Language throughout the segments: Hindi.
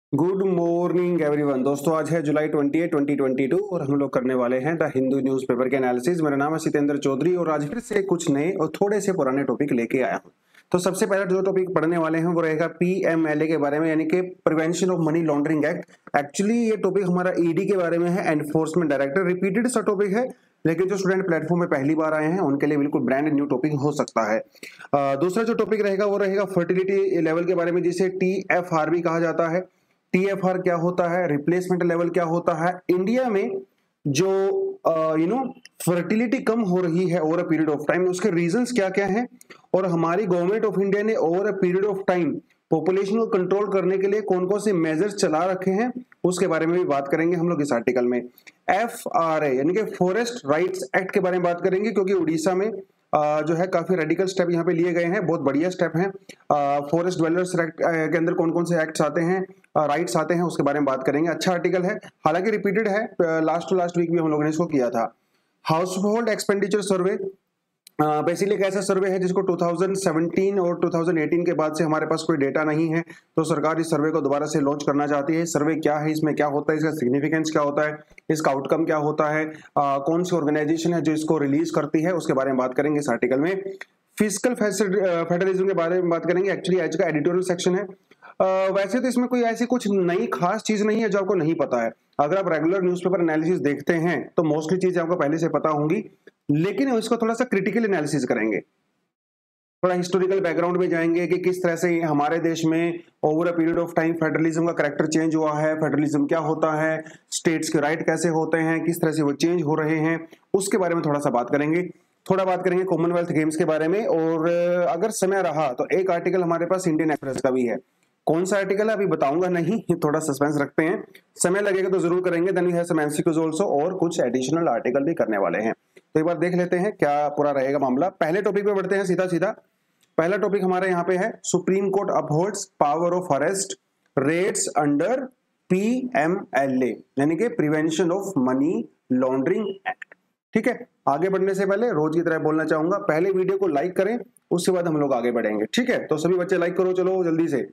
Good morning everyone. दोस्तों आज है जुलाई 28, 2022 और हम लोग करने वाले हैं द हिंदू न्यूज़पेपर के एनालिसिस। मेरा नाम है सितेंद्र चौधरी और आज फिर से कुछ नए और थोड़े से पुराने टॉपिक लेके आया हूं। तो सबसे पहला जो टॉपिक पढ़ने वाले हैं वो रहेगा पीएमएलए के बारे में, यानी कि prevention of money laundering act. Actually ये टॉपिक हमारा ईडी के बारे में है, एनफोर्समेंट डायरेक्टर। रिपीटेड सा टॉपिक है, लेकिन जो स्टूडेंट प्लेटफॉर्म में पहली बार आए हैं उनके लिए बिल्कुल ब्रांड न्यू टॉपिक हो सकता है। दूसरा जो टॉपिक रहेगा वो रहेगा फर्टिलिटी लेवल के बारे में, जिसे टीएफआर भी कहा जाता है। टीएफआर क्या होता है, रिप्लेसमेंट लेवल क्या होता है, इंडिया में जो फर्टिलिटी कम हो रही है over a period of time, उसके रीजंस क्या क्या हैं, और हमारी गवर्नमेंट ऑफ इंडिया ने over a period of time population को कंट्रोल करने के लिए कौन कौन से मेजर्स चला रखे हैं, उसके बारे में भी बात करेंगे हम लोग इस आर्टिकल में। एफआरए यानी कि फॉरेस्ट राइट्स एक्ट के बारे में बात करेंगे, क्योंकि उड़ीसा में जो है काफी रेडिकल स्टेप यहाँ पे लिए गए हैं, बहुत बढ़िया स्टेप हैं। फॉरेस्ट ड्वेलर्स एक्ट के अंदर कौन कौन से एक्ट्स आते हैं, राइट्स आते हैं, उसके बारे में बात करेंगे। अच्छा आर्टिकल है, हालांकि रिपीटेड है, लास्ट टू लास्ट वीक भी हम लोगों ने इसको किया था। Household expenditure survey basically एक ऐसा सर्वे है जिसको 2017 और 2018 के बाद से हमारे पास कोई डेटा नहीं है, तो सरकार इस सर्वे को दोबारा से लॉन्च करना चाहती है। सर्वे क्या है, इसमें क्या होता है, इसका सिग्निफिकेंस क्या होता है, इसका आउटकम क्या होता है, कौन सी ऑर्गेनाइजेशन है जो इसको रिलीज करती है, उसके बारे में बात करेंगे इस आर्टिकल में। फिजिकल फेडरलिज्म के बारे में बात करेंगे, एक्चुअली आज का एडिटोरियल सेक्शन है। वैसे तो इसमें कोई ऐसी कुछ नई खास चीज नहीं है जो आपको नहीं पता है। अगर आप रेगुलर न्यूज़पेपर एनालिसिस देखते हैं तो मोस्टली चीजें आपको पहले से पता होंगी, लेकिन इसको थोड़ा सा क्रिटिकल एनालिसिस करेंगे, थोड़ा हिस्टोरिकल बैकग्राउंड में जाएंगे कि किस तरह से हमारे देश में over a period of time federalism का कैरेक्टर चेंज हुआ है, फेडरलिज्म क्या होता है, स्टेट्स के राइट कैसे होते हैं, किस तरह से वो चेंज हो रहे हैं, उसके बारे में थोड़ा सा बात करेंगे। थोड़ा बात करेंगे कॉमनवेल्थ गेम्स के बारे में, और अगर समय रहा तो एक आर्टिकल हमारे पास इंडियन एक्सप्रेस का भी है। कौन सा आर्टिकल है अभी बताऊंगा नहीं, थोड़ा सस्पेंस रखते हैं, समय लगेगा तो जरूर करेंगे। Then we have some MCQs also, और कुछ एडिशनल आर्टिकल भी करने वाले हैं। तो एक बार देख लेते हैं क्या पूरा रहेगा मामला। पहले टॉपिक पे बढ़ते हैं सीधा सीधा। पहला टॉपिक हमारे यहाँ पे है, supreme court upholds power of arrest raids under PMLA, यानी कि prevention of money laundering act. ठीक है, आगे बढ़ने से पहले रोज की तरह बोलना चाहूंगा, पहले वीडियो को लाइक करें, उसके बाद हम लोग आगे बढ़ेंगे। ठीक है, तो सभी बच्चे लाइक करो, चलो जल्दी से।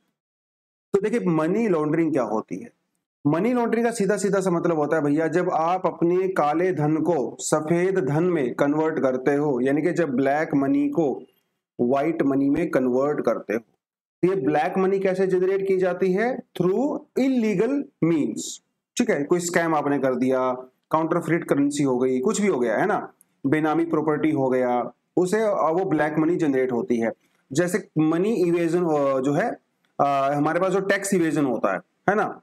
तो देखिए, मनी लॉन्ड्रिंग क्या होती है। मनी लॉन्ड्रिंग का सीधा सीधा सा मतलब होता है भैया, जब आप अपने काले धन को सफेद धन में कन्वर्ट करते हो, यानी कि जब ब्लैक मनी को व्हाइट मनी में कन्वर्ट करते हो। तो ये ब्लैक मनी कैसे जनरेट की जाती है, थ्रू इलीगल मींस। ठीक है, कोई स्कैम आपने कर दिया, काउंटरफेट करेंसी हो गई, कुछ भी हो गया है ना, बेनामी प्रॉपर्टी हो गया, उसे वो ब्लैक मनी जनरेट होती है। जैसे मनी इवेजन जो है, हमारे पास जो टैक्स इवेजन होता है ना,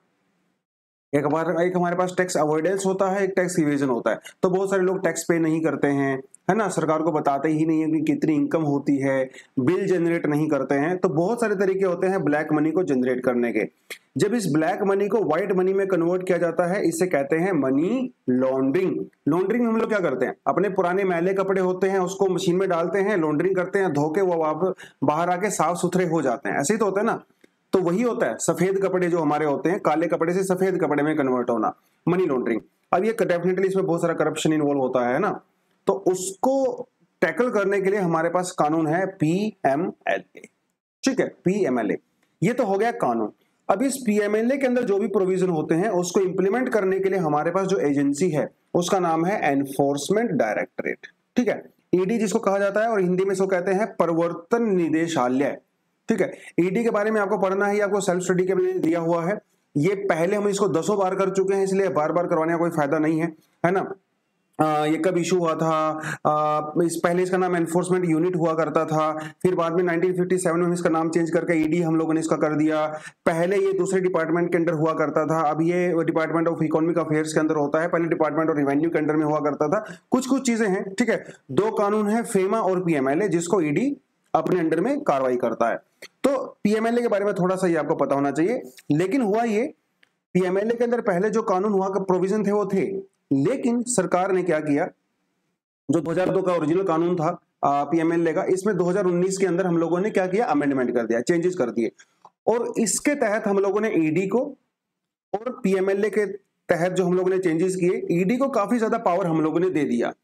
एक हमारे पास टैक्स अवॉइडेंस होता है, एक टैक्स इवेजन होता है। तो बहुत सारे लोग टैक्स पे नहीं करते हैं, है ना, सरकार को बताते ही नहीं है कि कितनी इनकम होती है, बिल जनरेट नहीं करते हैं। तो बहुत सारे तरीके होते हैं ब्लैक मनी को जनरेट करने के। जब इस ब्लैक मनी को व्हाइट मनी में कन्वर्ट किया जाता है, इसे कहते हैं मनी लॉन्ड्रिंग। लॉन्ड्रिंग में हम लोग क्या करते हैं, अपने पुराने मैले कपड़े होते हैं उसको मशीन में डालते हैं, लॉन्ड्रिंग करते हैं, धो के वो बाहर आके साफ सुथरे हो जाते हैं, ऐसे ही तो होता है ना। तो वही होता है, सफेद कपड़े जो हमारे होते हैं, काले कपड़े से सफेद कपड़े में कन्वर्ट होना, मनी लॉन्ड्रिंग। अब ये डेफिनेटली इसमें बहुत सारा करप्शन इन्वॉल्व होता है ना, तो उसको टैकल करने के लिए हमारे पास कानून है पीएमएलए। ठीक है, पीएमएलए, ये तो हो गया कानून। अब इस पीएमएलए के अंदर जो भी प्रोविजन होते हैं उसको इंप्लीमेंट करने के लिए हमारे पास जो एजेंसी है उसका नाम है एनफोर्समेंट डायरेक्टरेट। ठीक है, ईडी जिसको कहा जाता है, और हिंदी में इसको कहते हैं प्रवर्तन निदेशालय। ठीक है, ईडी के बारे में आपको पढ़ना है, आपको सेल्फ स्टडी के लिए दिया हुआ है। ये पहले हम इसको 10 बार कर चुके हैं, इसलिए बार बार करवाने का कोई फायदा नहीं है ना। ये कब इशू हुआ था, इस पहले इसका नाम एनफोर्समेंट यूनिट हुआ करता था, फिर बाद में 1957 में इसका नाम चेंज करके ईडी हम लोगों ने इसका कर दिया। पहले ये दूसरे डिपार्टमेंट के अंदर हुआ करता था, अब ये डिपार्टमेंट ऑफ इकोनॉमिक अफेयर्स के अंदर होता है, पहले डिपार्टमेंट ऑफ रेवेन्यू के अंदर में हुआ करता था। कुछ कुछ चीजें हैं। ठीक है, दो कानून है, फेमा और पीएमएलए, जिसको ईडी अपने अंडर में कार्रवाई करता है। तो पीएमएलए के बारे में थोड़ा सा ये आपको पता होना चाहिए। लेकिन हुआ ये, पीएमएलए के अंदर पहले जो कानून हुआ का प्रोविजन थे वो थे, लेकिन सरकार ने क्या किया, जो 2002 का ओरिजिनल कानून था पीएमएलए का, इसमें 2019 के अंदर हम लोगों ने क्या किया, अमेंडमेंट कर दिया, चेंजेस कर दिए। और इसके तहत हम लोगों ने ईडी को और पीएमएलए के तहत जो हम लोगों ने चेंजेस किए, ईडी को काफी ज्यादा पावर हम लोगों ने दे दिया।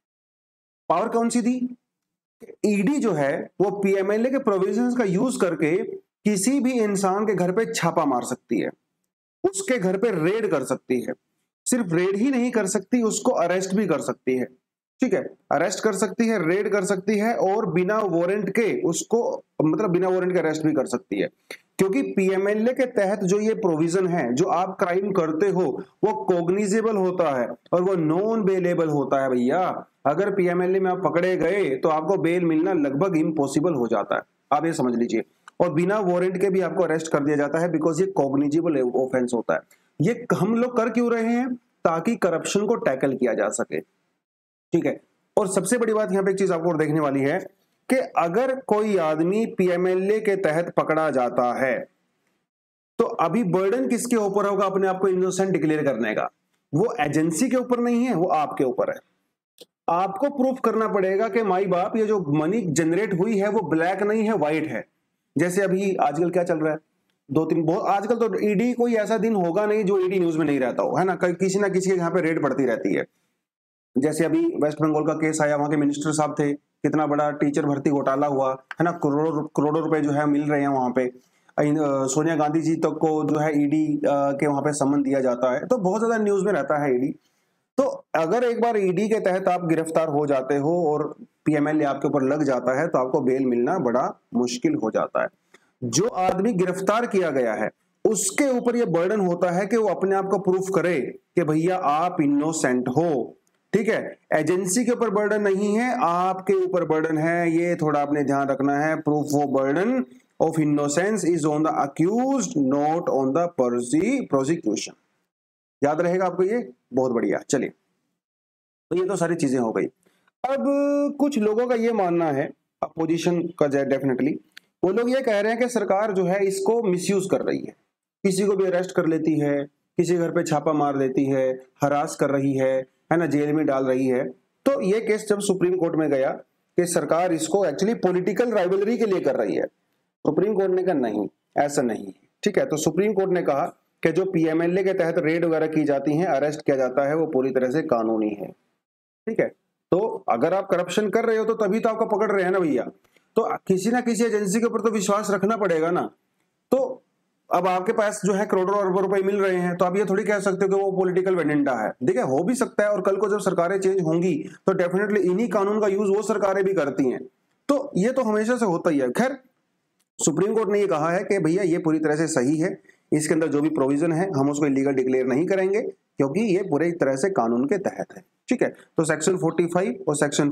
पावर कौन सी दी, ईडी जो है वो पीएमएलए के प्रोविजंस का यूज करके किसी भी इंसान के घर पे छापा मार सकती है। उसके घर पे रेड कर सकती है। सिर्फ रेड ही नहीं कर सकती, उसको अरेस्ट भी कर सकती है। ठीक है, अरेस्ट कर सकती है, रेड कर सकती है, और बिना वारंट के उसको, मतलब बिना वारंट के अरेस्ट भी कर सकती है। क्योंकि पीएमएलए के तहत जो ये प्रोविजन है, जो आप क्राइम करते हो वो कॉग्निजेबल होता है और वो नॉन बेलेबल होता है भैया। अगर पीएमएलए में आप पकड़े गए तो आपको बेल मिलना लगभग इम्पॉसिबल हो जाता है, आप ये समझ लीजिए। और बिना वारंट के भी आपको अरेस्ट कर दिया जाता है, बिकॉज ये कॉग्निजेबल ऑफेंस होता है। ये हम लोग कर क्यों रहे हैं? ताकि करप्शन को टैकल किया जा सके। ठीक है, और सबसे बड़ी बात यहाँ पे एक चीज आपको और देखने वाली है कि अगर कोई आदमी पीएमएलए के तहत पकड़ा जाता है तो अभी बर्डन किसके ऊपर होगा अपने आप को इनोसेंट डिक्लेयर करने का? वो एजेंसी के ऊपर नहीं है, वो आपके ऊपर है। आपको प्रूफ करना पड़ेगा कि माई बाप ये जो मनी जनरेट हुई है वो ब्लैक नहीं है, व्हाइट है। जैसे अभी आजकल क्या चल रहा है, दो तीन बहुत आजकल तो ईडी, कोई ऐसा दिन होगा नहीं जो ईडी न्यूज में नहीं रहता हो, है ना? किसी ना किसी के यहाँ पे रेड पड़ती रहती है। जैसे अभी वेस्ट बंगाल का केस आया, वहां के मिनिस्टर साहब थे, कितना बड़ा टीचर भर्ती घोटाला हुआ है ना, करोड़ों करोड़ों रुपए जो है मिल रहे हैं वहां पे। सोनिया गांधी जी तक को जो है ईडी के वहां पे समन दिया जाता है, तो बहुत ज्यादा न्यूज में रहता है ईडी। तो अगर एक बार ईडी के तहत आप गिरफ्तार हो जाते हो और पीएमएलए आपके ऊपर लग जाता है तो आपको बेल मिलना बड़ा मुश्किल हो जाता है। जो आदमी गिरफ्तार किया गया है उसके ऊपर यह बर्डन होता है कि वो अपने आप को प्रूफ करे कि भैया आप इनोसेंट हो। ठीक है, एजेंसी के ऊपर बर्डन नहीं है, आपके ऊपर बर्डन है, ये थोड़ा आपने ध्यान रखना है। Proof of burden of innocence is on the accused, not on the prosecution. याद रहेगा आपको ये? बहुत बढ़िया। चलिए, तो ये तो सारी चीजें हो गई। अब कुछ लोगों का ये मानना है, अपोजिशन का डेफिनेटली, वो लोग ये कह रहे हैं कि सरकार जो है इसको मिसयूज कर रही है, किसी को भी अरेस्ट कर लेती है, किसी घर पे छापा मार देती है, हरास कर रही है ना, जेल में डाल रही है। तो ये केस जब सुप्रीम कोर्ट में गया कि सरकार इसको एक्चुअली पॉलिटिकल राइवलरी के लिए कर रही है, सुप्रीम कोर्ट ने कहा नहीं, ऐसा नहीं। ठीक है, तो सुप्रीम कोर्ट ने कहा कि जो पीएमएलए के तहत रेड वगैरह की जाती है, अरेस्ट किया जाता है, वो पूरी तरह से कानूनी है। ठीक है, तो अगर आप करप्शन कर रहे हो तो तभी तो आपको पकड़ रहे हैं ना भैया। तो किसी ना किसी एजेंसी के ऊपर तो विश्वास रखना पड़ेगा ना। तो अब आपके पास जो है करोड़ों अरबों रुपए मिल रहे हैं, तो आप ये थोड़ी कह सकते हो कि वो पॉलिटिकल वेजेंडा है। देखिए, हो भी सकता है, और कल को जब सरकारें चेंज होंगी तो डेफिनेटली इन्हीं कानून का यूज वो सरकारें भी करती हैं। तो ये तो हमेशा से होता ही है। खैर, सुप्रीम कोर्ट ने ये कहा है कि भैया ये पूरी तरह से सही है, इसके अंदर जो भी प्रोविजन है हम उसको इलीगल डिक्लेयर नहीं करेंगे, क्योंकि ये पूरी तरह से कानून के तहत है। ठीक है, तो सेक्शन 45 और सेक्शन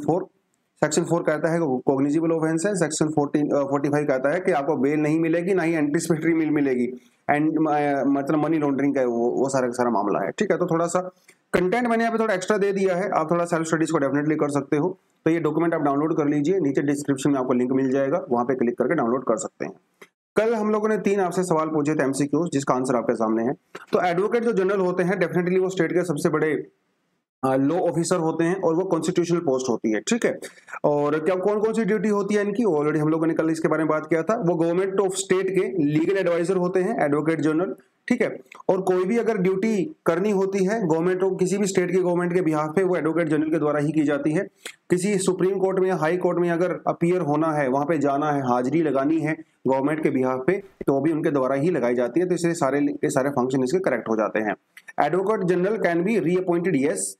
4 कहता है कॉग्निजेबल ऑफेंस है, सेक्शन 45 कहता है कि आपको बेल नहीं मिलेगी, ना ही एंटीसिपेटरी मिल मिलेगी, एंड मतलब मनी लॉन्ड्रिंग का वो सारा मामला है। ठीक है, तो थोड़ा सा कंटेंट मैंने यहाँ पे थोड़ा एक्स्ट्रा दे दिया है, आप थोड़ा सेल्फ स्टडीज को डेफिनेटली कर सकते हो। तो ये डॉक्यूमेंट आप डाउनलोड कर लीजिए, नीचे डिस्क्रिप्शन में आपको लिंक मिल जाएगा, वहां पे क्लिक करके डाउनलोड कर सकते हैं। कल हम लोगों ने 3 आपसे सवाल पूछे थे एमसीक्यूज, जिसका आंसर आपके सामने है। तो एडवोकेट जो जनरल होते हैं डेफिनेटली वो स्टेट के सबसे बड़े लॉ ऑफिसर होते हैं, और वो कॉन्स्टिट्यूशनल पोस्ट होती है। ठीक है, और क्या कौन कौन सी ड्यूटी होती है इनकी, ऑलरेडी हम लोगों ने कल इसके बारे में बात किया था। वो गवर्नमेंट ऑफ स्टेट के लीगल एडवाइजर होते हैं, एडवोकेट जनरल। ठीक है, और कोई भी अगर ड्यूटी करनी होती है गवर्नमेंट ऑफ किसी भी स्टेट की गवर्नमेंट के बिहाफ पे, वो एडवोकेट जनरल के द्वारा ही की जाती है। किसी सुप्रीम कोर्ट में या हाई कोर्ट में अगर अपीयर होना है, वहां पे जाना है, हाजिरी लगानी है गवर्नमेंट के बिहाफ पे, तो वो भी उनके द्वारा ही लगाई जाती है। तो इसलिए सारे फंक्शन इसके करेक्ट हो जाते हैं। Advocate general can be reappointed, yes.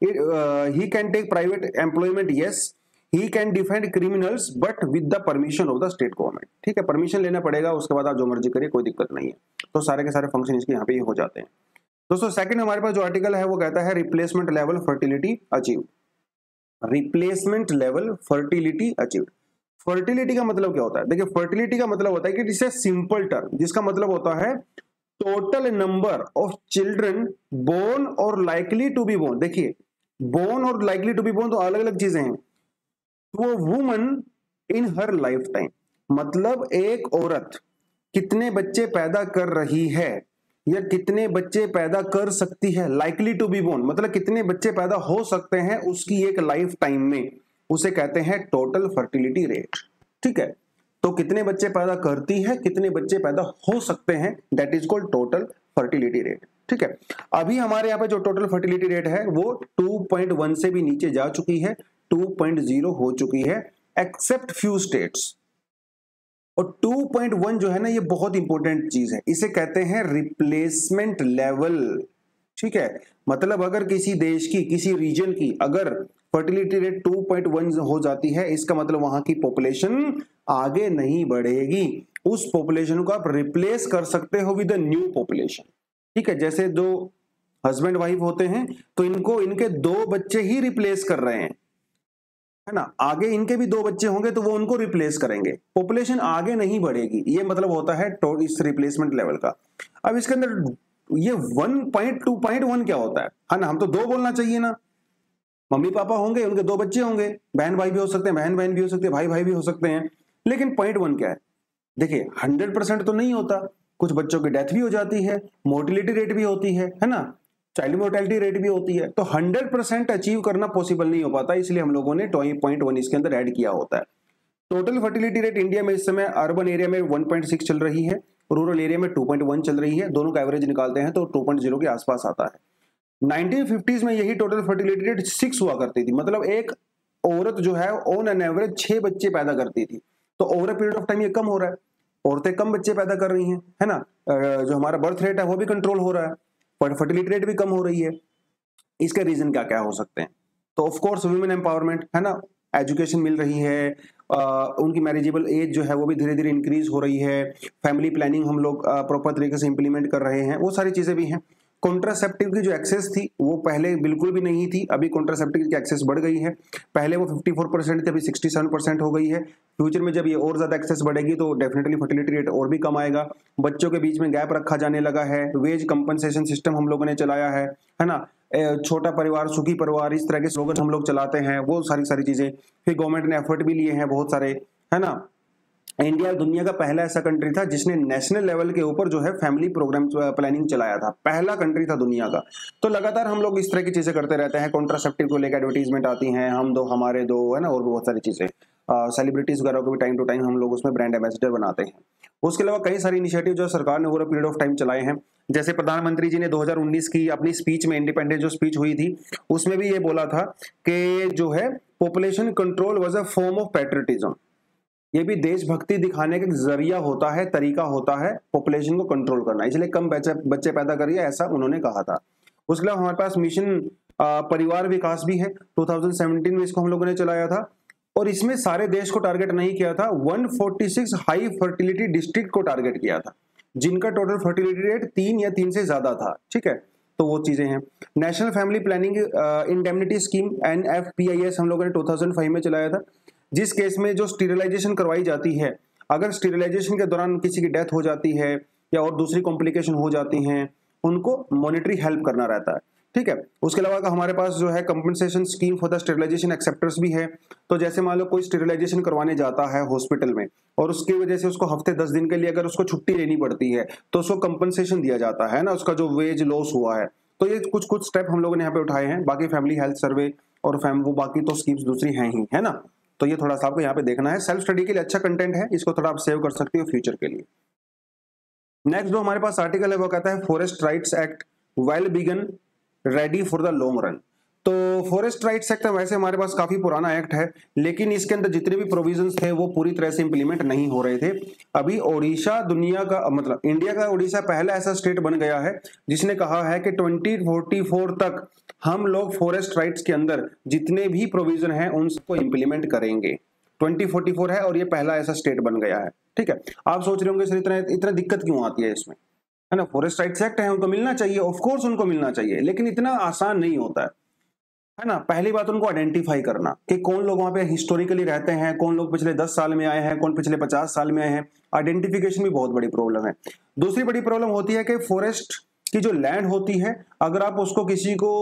He can take private employment, yes. He can defend criminals, but with the permission of the state government. ठीक है, परमिशन लेना पड़ेगा, उसके बाद आप जो मर्जी करिए, कोई दिक्कत नहीं है। तो सारे के सारे फंक्शन इसके यहाँ पे हो जाते हैं। दोस्तों, सेकंड हमारे पास जो आर्टिकल है वो कहता है replacement level fertility achieve. Replacement level fertility achieve. Fertility का मतलब क्या होता है? देखिए, फर्टिलिटी का मतलब होता है कि जिसे सिंपल टर्म, जिसका मतलब होता है total number of children born और लाइकली टू बी बोर्न। देखिए, बोर्न और लाइकली टू बी बोर्न तो अलग अलग चीजें हैं। तो woman in her lifetime, मतलब एक औरत कितने बच्चे पैदा कर रही है या कितने बच्चे पैदा कर सकती है, लाइकली टू बी बोर्न मतलब कितने बच्चे पैदा हो सकते हैं उसकी एक लाइफ टाइम में, उसे कहते हैं टोटल फर्टिलिटी रेट। ठीक है, तो कितने बच्चे पैदा करती है, कितने बच्चे पैदा हो सकते हैं, that is called total fertility rate. ठीक है, अभी हमारे यहाँ पे जो टोटल फर्टिलिटी रेट है वो 2.1 से भी नीचे जा चुकी है, 2.0 हो चुकी है, एक्सेप्ट फ्यू स्टेट्स। और 2.1 जो है ना, ये बहुत इंपॉर्टेंट चीज है, इसे कहते हैं रिप्लेसमेंट लेवल। ठीक है, मतलब अगर किसी देश की, किसी रीजन की अगर फर्टिलिटी रेट 2.1 हो जाती है, इसका मतलब वहां की पॉपुलेशन आगे नहीं बढ़ेगी, उस पॉपुलेशन को आप रिप्लेस कर सकते हो विद न्यू पॉपुलेशन। ठीक है, जैसे दो हस्बैंड वाइफ होते हैं तो इनको इनके 2 बच्चे ही रिप्लेस कर रहे हैं, है ना, आगे इनके भी 2 बच्चे होंगे तो वो उनको रिप्लेस करेंगे, पॉपुलेशन आगे नहीं बढ़ेगी, ये मतलब होता है इस रिप्लेसमेंट लेवल का। अब इसके अंदर ये 1.2.1 क्या होता है ना, हम तो 2 बोलना चाहिए ना, मम्मी पापा होंगे, उनके 2 बच्चे होंगे, बहन भाई भी हो सकते हैं, बहन बहन भी हो सकते हैं, भाई भाई भी हो सकते हैं, लेकिन 0.1 क्या है? देखिए 100% तो नहीं होता, कुछ बच्चों की डेथ भी हो जाती है, मोर्टिलिटी रेट भी होती है ना, चाइल्ड मोर्टेलिटी रेट भी होती है, तो 100% अचीव करना पॉसिबल नहीं हो पाता, इसलिए हम लोगों ने 0.1 इसके अंदर ऐड किया होता है। टोटल फर्टिलिटी रेट इंडिया में इस समय अर्बन एरिया में 1.6 चल रही है, रूरल एरिया में 2.1 चल रही है, दोनों का एवरेज निकालते हैं तो 2.0 के आसपास आता है। 1950s में यही टोटल फर्टिलिटी रेट 6 हुआ करती थी, मतलब एक औरत जो है ऑन एन एवरेज 6 बच्चे पैदा करती थी, तो over a period of time ये कम हो रहा है, औरतें कम बच्चे पैदा कर रही हैं, है ना, जो हमारा बर्थ रेट है वो भी कंट्रोल हो रहा है, पर फर्टिलिटी रेट भी कम हो रही है। इसके रीजन क्या क्या हो सकते हैं? तो ऑफ कोर्स वुमेन एम्पावरमेंट, है ना, एजुकेशन मिल रही है, उनकी मैरिजेबल एज जो है वो भी धीरे धीरे इंक्रीज हो रही है, फैमिली प्लानिंग हम लोग प्रॉपर तरीके से इंप्लीमेंट कर रहे हैं, वो सारी चीजें भी हैं। कॉन्ट्रासेप्टिव की जो एक्सेस थी वो पहले बिल्कुल भी नहीं थी, अभी कॉन्ट्रासेप्टिव की एक्सेस बढ़ गई है, पहले वो 54% थी, अभी 67% हो गई है। फ्यूचर में जब ये और ज्यादा एक्सेस बढ़ेगी तो डेफिनेटली फर्टिलिटी रेट और भी कम आएगा। बच्चों के बीच में गैप रखा जाने लगा है, वेज कंपनसेशन सिस्टम हम लोगों ने चलाया है ना, छोटा परिवार सुखी परिवार, इस तरह के स्लोगन हम लोग चलाते हैं, वो सारी सारी चीजें, फिर गवर्नमेंट ने एफर्ट भी लिए हैं बहुत सारे, है ना। इंडिया दुनिया का पहला ऐसा कंट्री था जिसने नेशनल लेवल के ऊपर जो है फैमिली प्रोग्राम प्लानिंग चलाया था, पहला कंट्री था दुनिया का। तो लगातार हम लोग इस तरह की चीजें करते रहते हैं, कॉन्ट्रासेप्टिव को लेकर एडवर्टीजमेंट आती हैं, हम दो हमारे दो, है ना, और भी बहुत सारी चीजें, सेलिब्रिटीज वगैरह को भी टाइम टू टाइम हम लोग उसमें ब्रांड एम्बेसडर बनाते हैं। उसके अलावा कई सारी इनिशिएटिव जो सरकार ने over a period of time चलाए हैं, जैसे प्रधानमंत्री जी ने 2019 की अपनी स्पीच में, इंडिपेंडेंस जो स्पीच हुई थी उसमें भी ये बोला था कि जो है population control was a form of patriotism, ये भी देशभक्ति दिखाने का जरिया होता है, तरीका होता है पॉपुलेशन को कंट्रोल करना, इसलिए कम बच्चे पैदा करिए, ऐसा उन्होंने कहा था। उसके अलावा हमारे पास मिशन परिवार विकास भी है, 2017 में इसको हम लोगों ने चलाया था, और इसमें सारे देश को टारगेट नहीं किया था, 146 हाई फर्टिलिटी डिस्ट्रिक्ट को टारगेट किया था जिनका टोटल फर्टिलिटी रेट 3 या 3 से ज्यादा था। ठीक है, तो वो चीजें हैं। National family planning indemnity scheme NFPIS हम लोगों ने 2005 में चलाया था, जिस केस में जो स्टीरिलाइजेशन करवाई जाती है, अगर स्टीरिलाइजेशन के दौरान किसी की डेथ हो जाती है या और दूसरी कॉम्प्लिकेशन हो जाती हैं, उनको मॉनिटरी हेल्प करना रहता है। ठीक है, उसके अलावा हमारे पास जो है compensation scheme for the sterilisation acceptors भी है। तो जैसे मान लो कोई स्टेरिलाइजेशन करवाने जाता है हॉस्पिटल में और उसकी वजह से उसको हफ्ते 10 दिन के लिए अगर उसको छुट्टी लेनी पड़ती है तो उसको कंपनसेशन दिया जाता है ना, उसका जो वेज लॉस हुआ है। तो ये कुछ कुछ स्टेप हम लोगों ने यहाँ पे उठाए हैं, बाकी फैमिली हेल्थ सर्वे और वो बाकी तो स्कीम्स दूसरी हैं ही, है ना। तो ये थोड़ा सा आपको यहाँ पे देखना है, सेल्फ स्टडी के लिए अच्छा कंटेंट है, इसको थोड़ा आप सेव कर सकते हो फ्यूचर के लिए। नेक्स्ट जो हमारे पास आर्टिकल है वो कहता है forest rights act well begun ready for the long run. तो फॉरेस्ट राइट्स एक्ट वैसे हमारे पास काफी पुराना एक्ट है, लेकिन इसके अंदर जितने भी प्रोविजंस थे वो पूरी तरह से इंप्लीमेंट नहीं हो रहे थे। अभी ओडिशा दुनिया का, मतलब इंडिया का ओडिशा पहला ऐसा स्टेट बन गया है जिसने कहा है कि 2044 तक हम लोग फॉरेस्ट राइट्स के अंदर जितने भी प्रोविजन है उनको इंप्लीमेंट करेंगे। 2044 है और ये पहला ऐसा स्टेट बन गया है। ठीक है, आप सोच रहे होंगे सर इतना दिक्कत क्यों आती है इसमें, है ना, फॉरेस्ट राइट्स एक्ट है, उनको मिलना चाहिए, ऑफ कोर्स उनको मिलना चाहिए, लेकिन इतना आसान नहीं होता है ना। पहली बात उनको आइडेंटिफाई करना कि कौन लोग वहां पे हिस्टोरिकली रहते हैं, कौन लोग पिछले 10 साल में आए हैं, कौन पिछले 50 साल में आए हैं, आइडेंटिफिकेशन भी बहुत बड़ी प्रॉब्लम है। दूसरी बड़ी प्रॉब्लम होती है कि फॉरेस्ट की जो लैंड होती है अगर आप उसको किसी को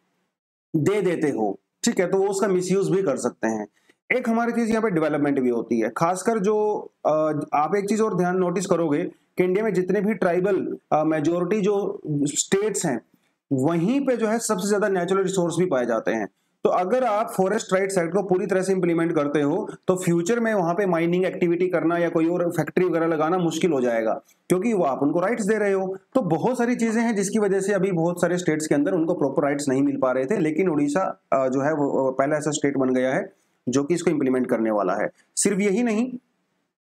दे देते हो, ठीक है, तो वो उसका मिसयूज भी कर सकते हैं। एक हमारी चीज यहाँ पे डेवलपमेंट भी होती है, खासकर जो आप एक चीज और ध्यान नोटिस करोगे कि इंडिया में जितने भी ट्राइबल मेजोरिटी जो स्टेट्स हैं वहीं पे जो है सबसे ज्यादा नेचुरल रिसोर्स भी पाए जाते हैं। तो अगर आप फॉरेस्ट राइट्स एक्ट को पूरी तरह से इंप्लीमेंट करते हो तो फ्यूचर में वहां पे माइनिंग एक्टिविटी करना या कोई और फैक्ट्री वगैरह लगाना मुश्किल हो जाएगा, क्योंकि वो आप उनको राइट्स दे रहे हो। तो बहुत सारी चीजें हैं जिसकी वजह से अभी बहुत सारे स्टेट्स के अंदर उनको प्रॉपर राइट्स नहीं मिल पा रहे थे, लेकिन उड़ीसा जो है वो पहला ऐसा स्टेट बन गया है जो कि इसको इंप्लीमेंट करने वाला है। सिर्फ यही नहीं,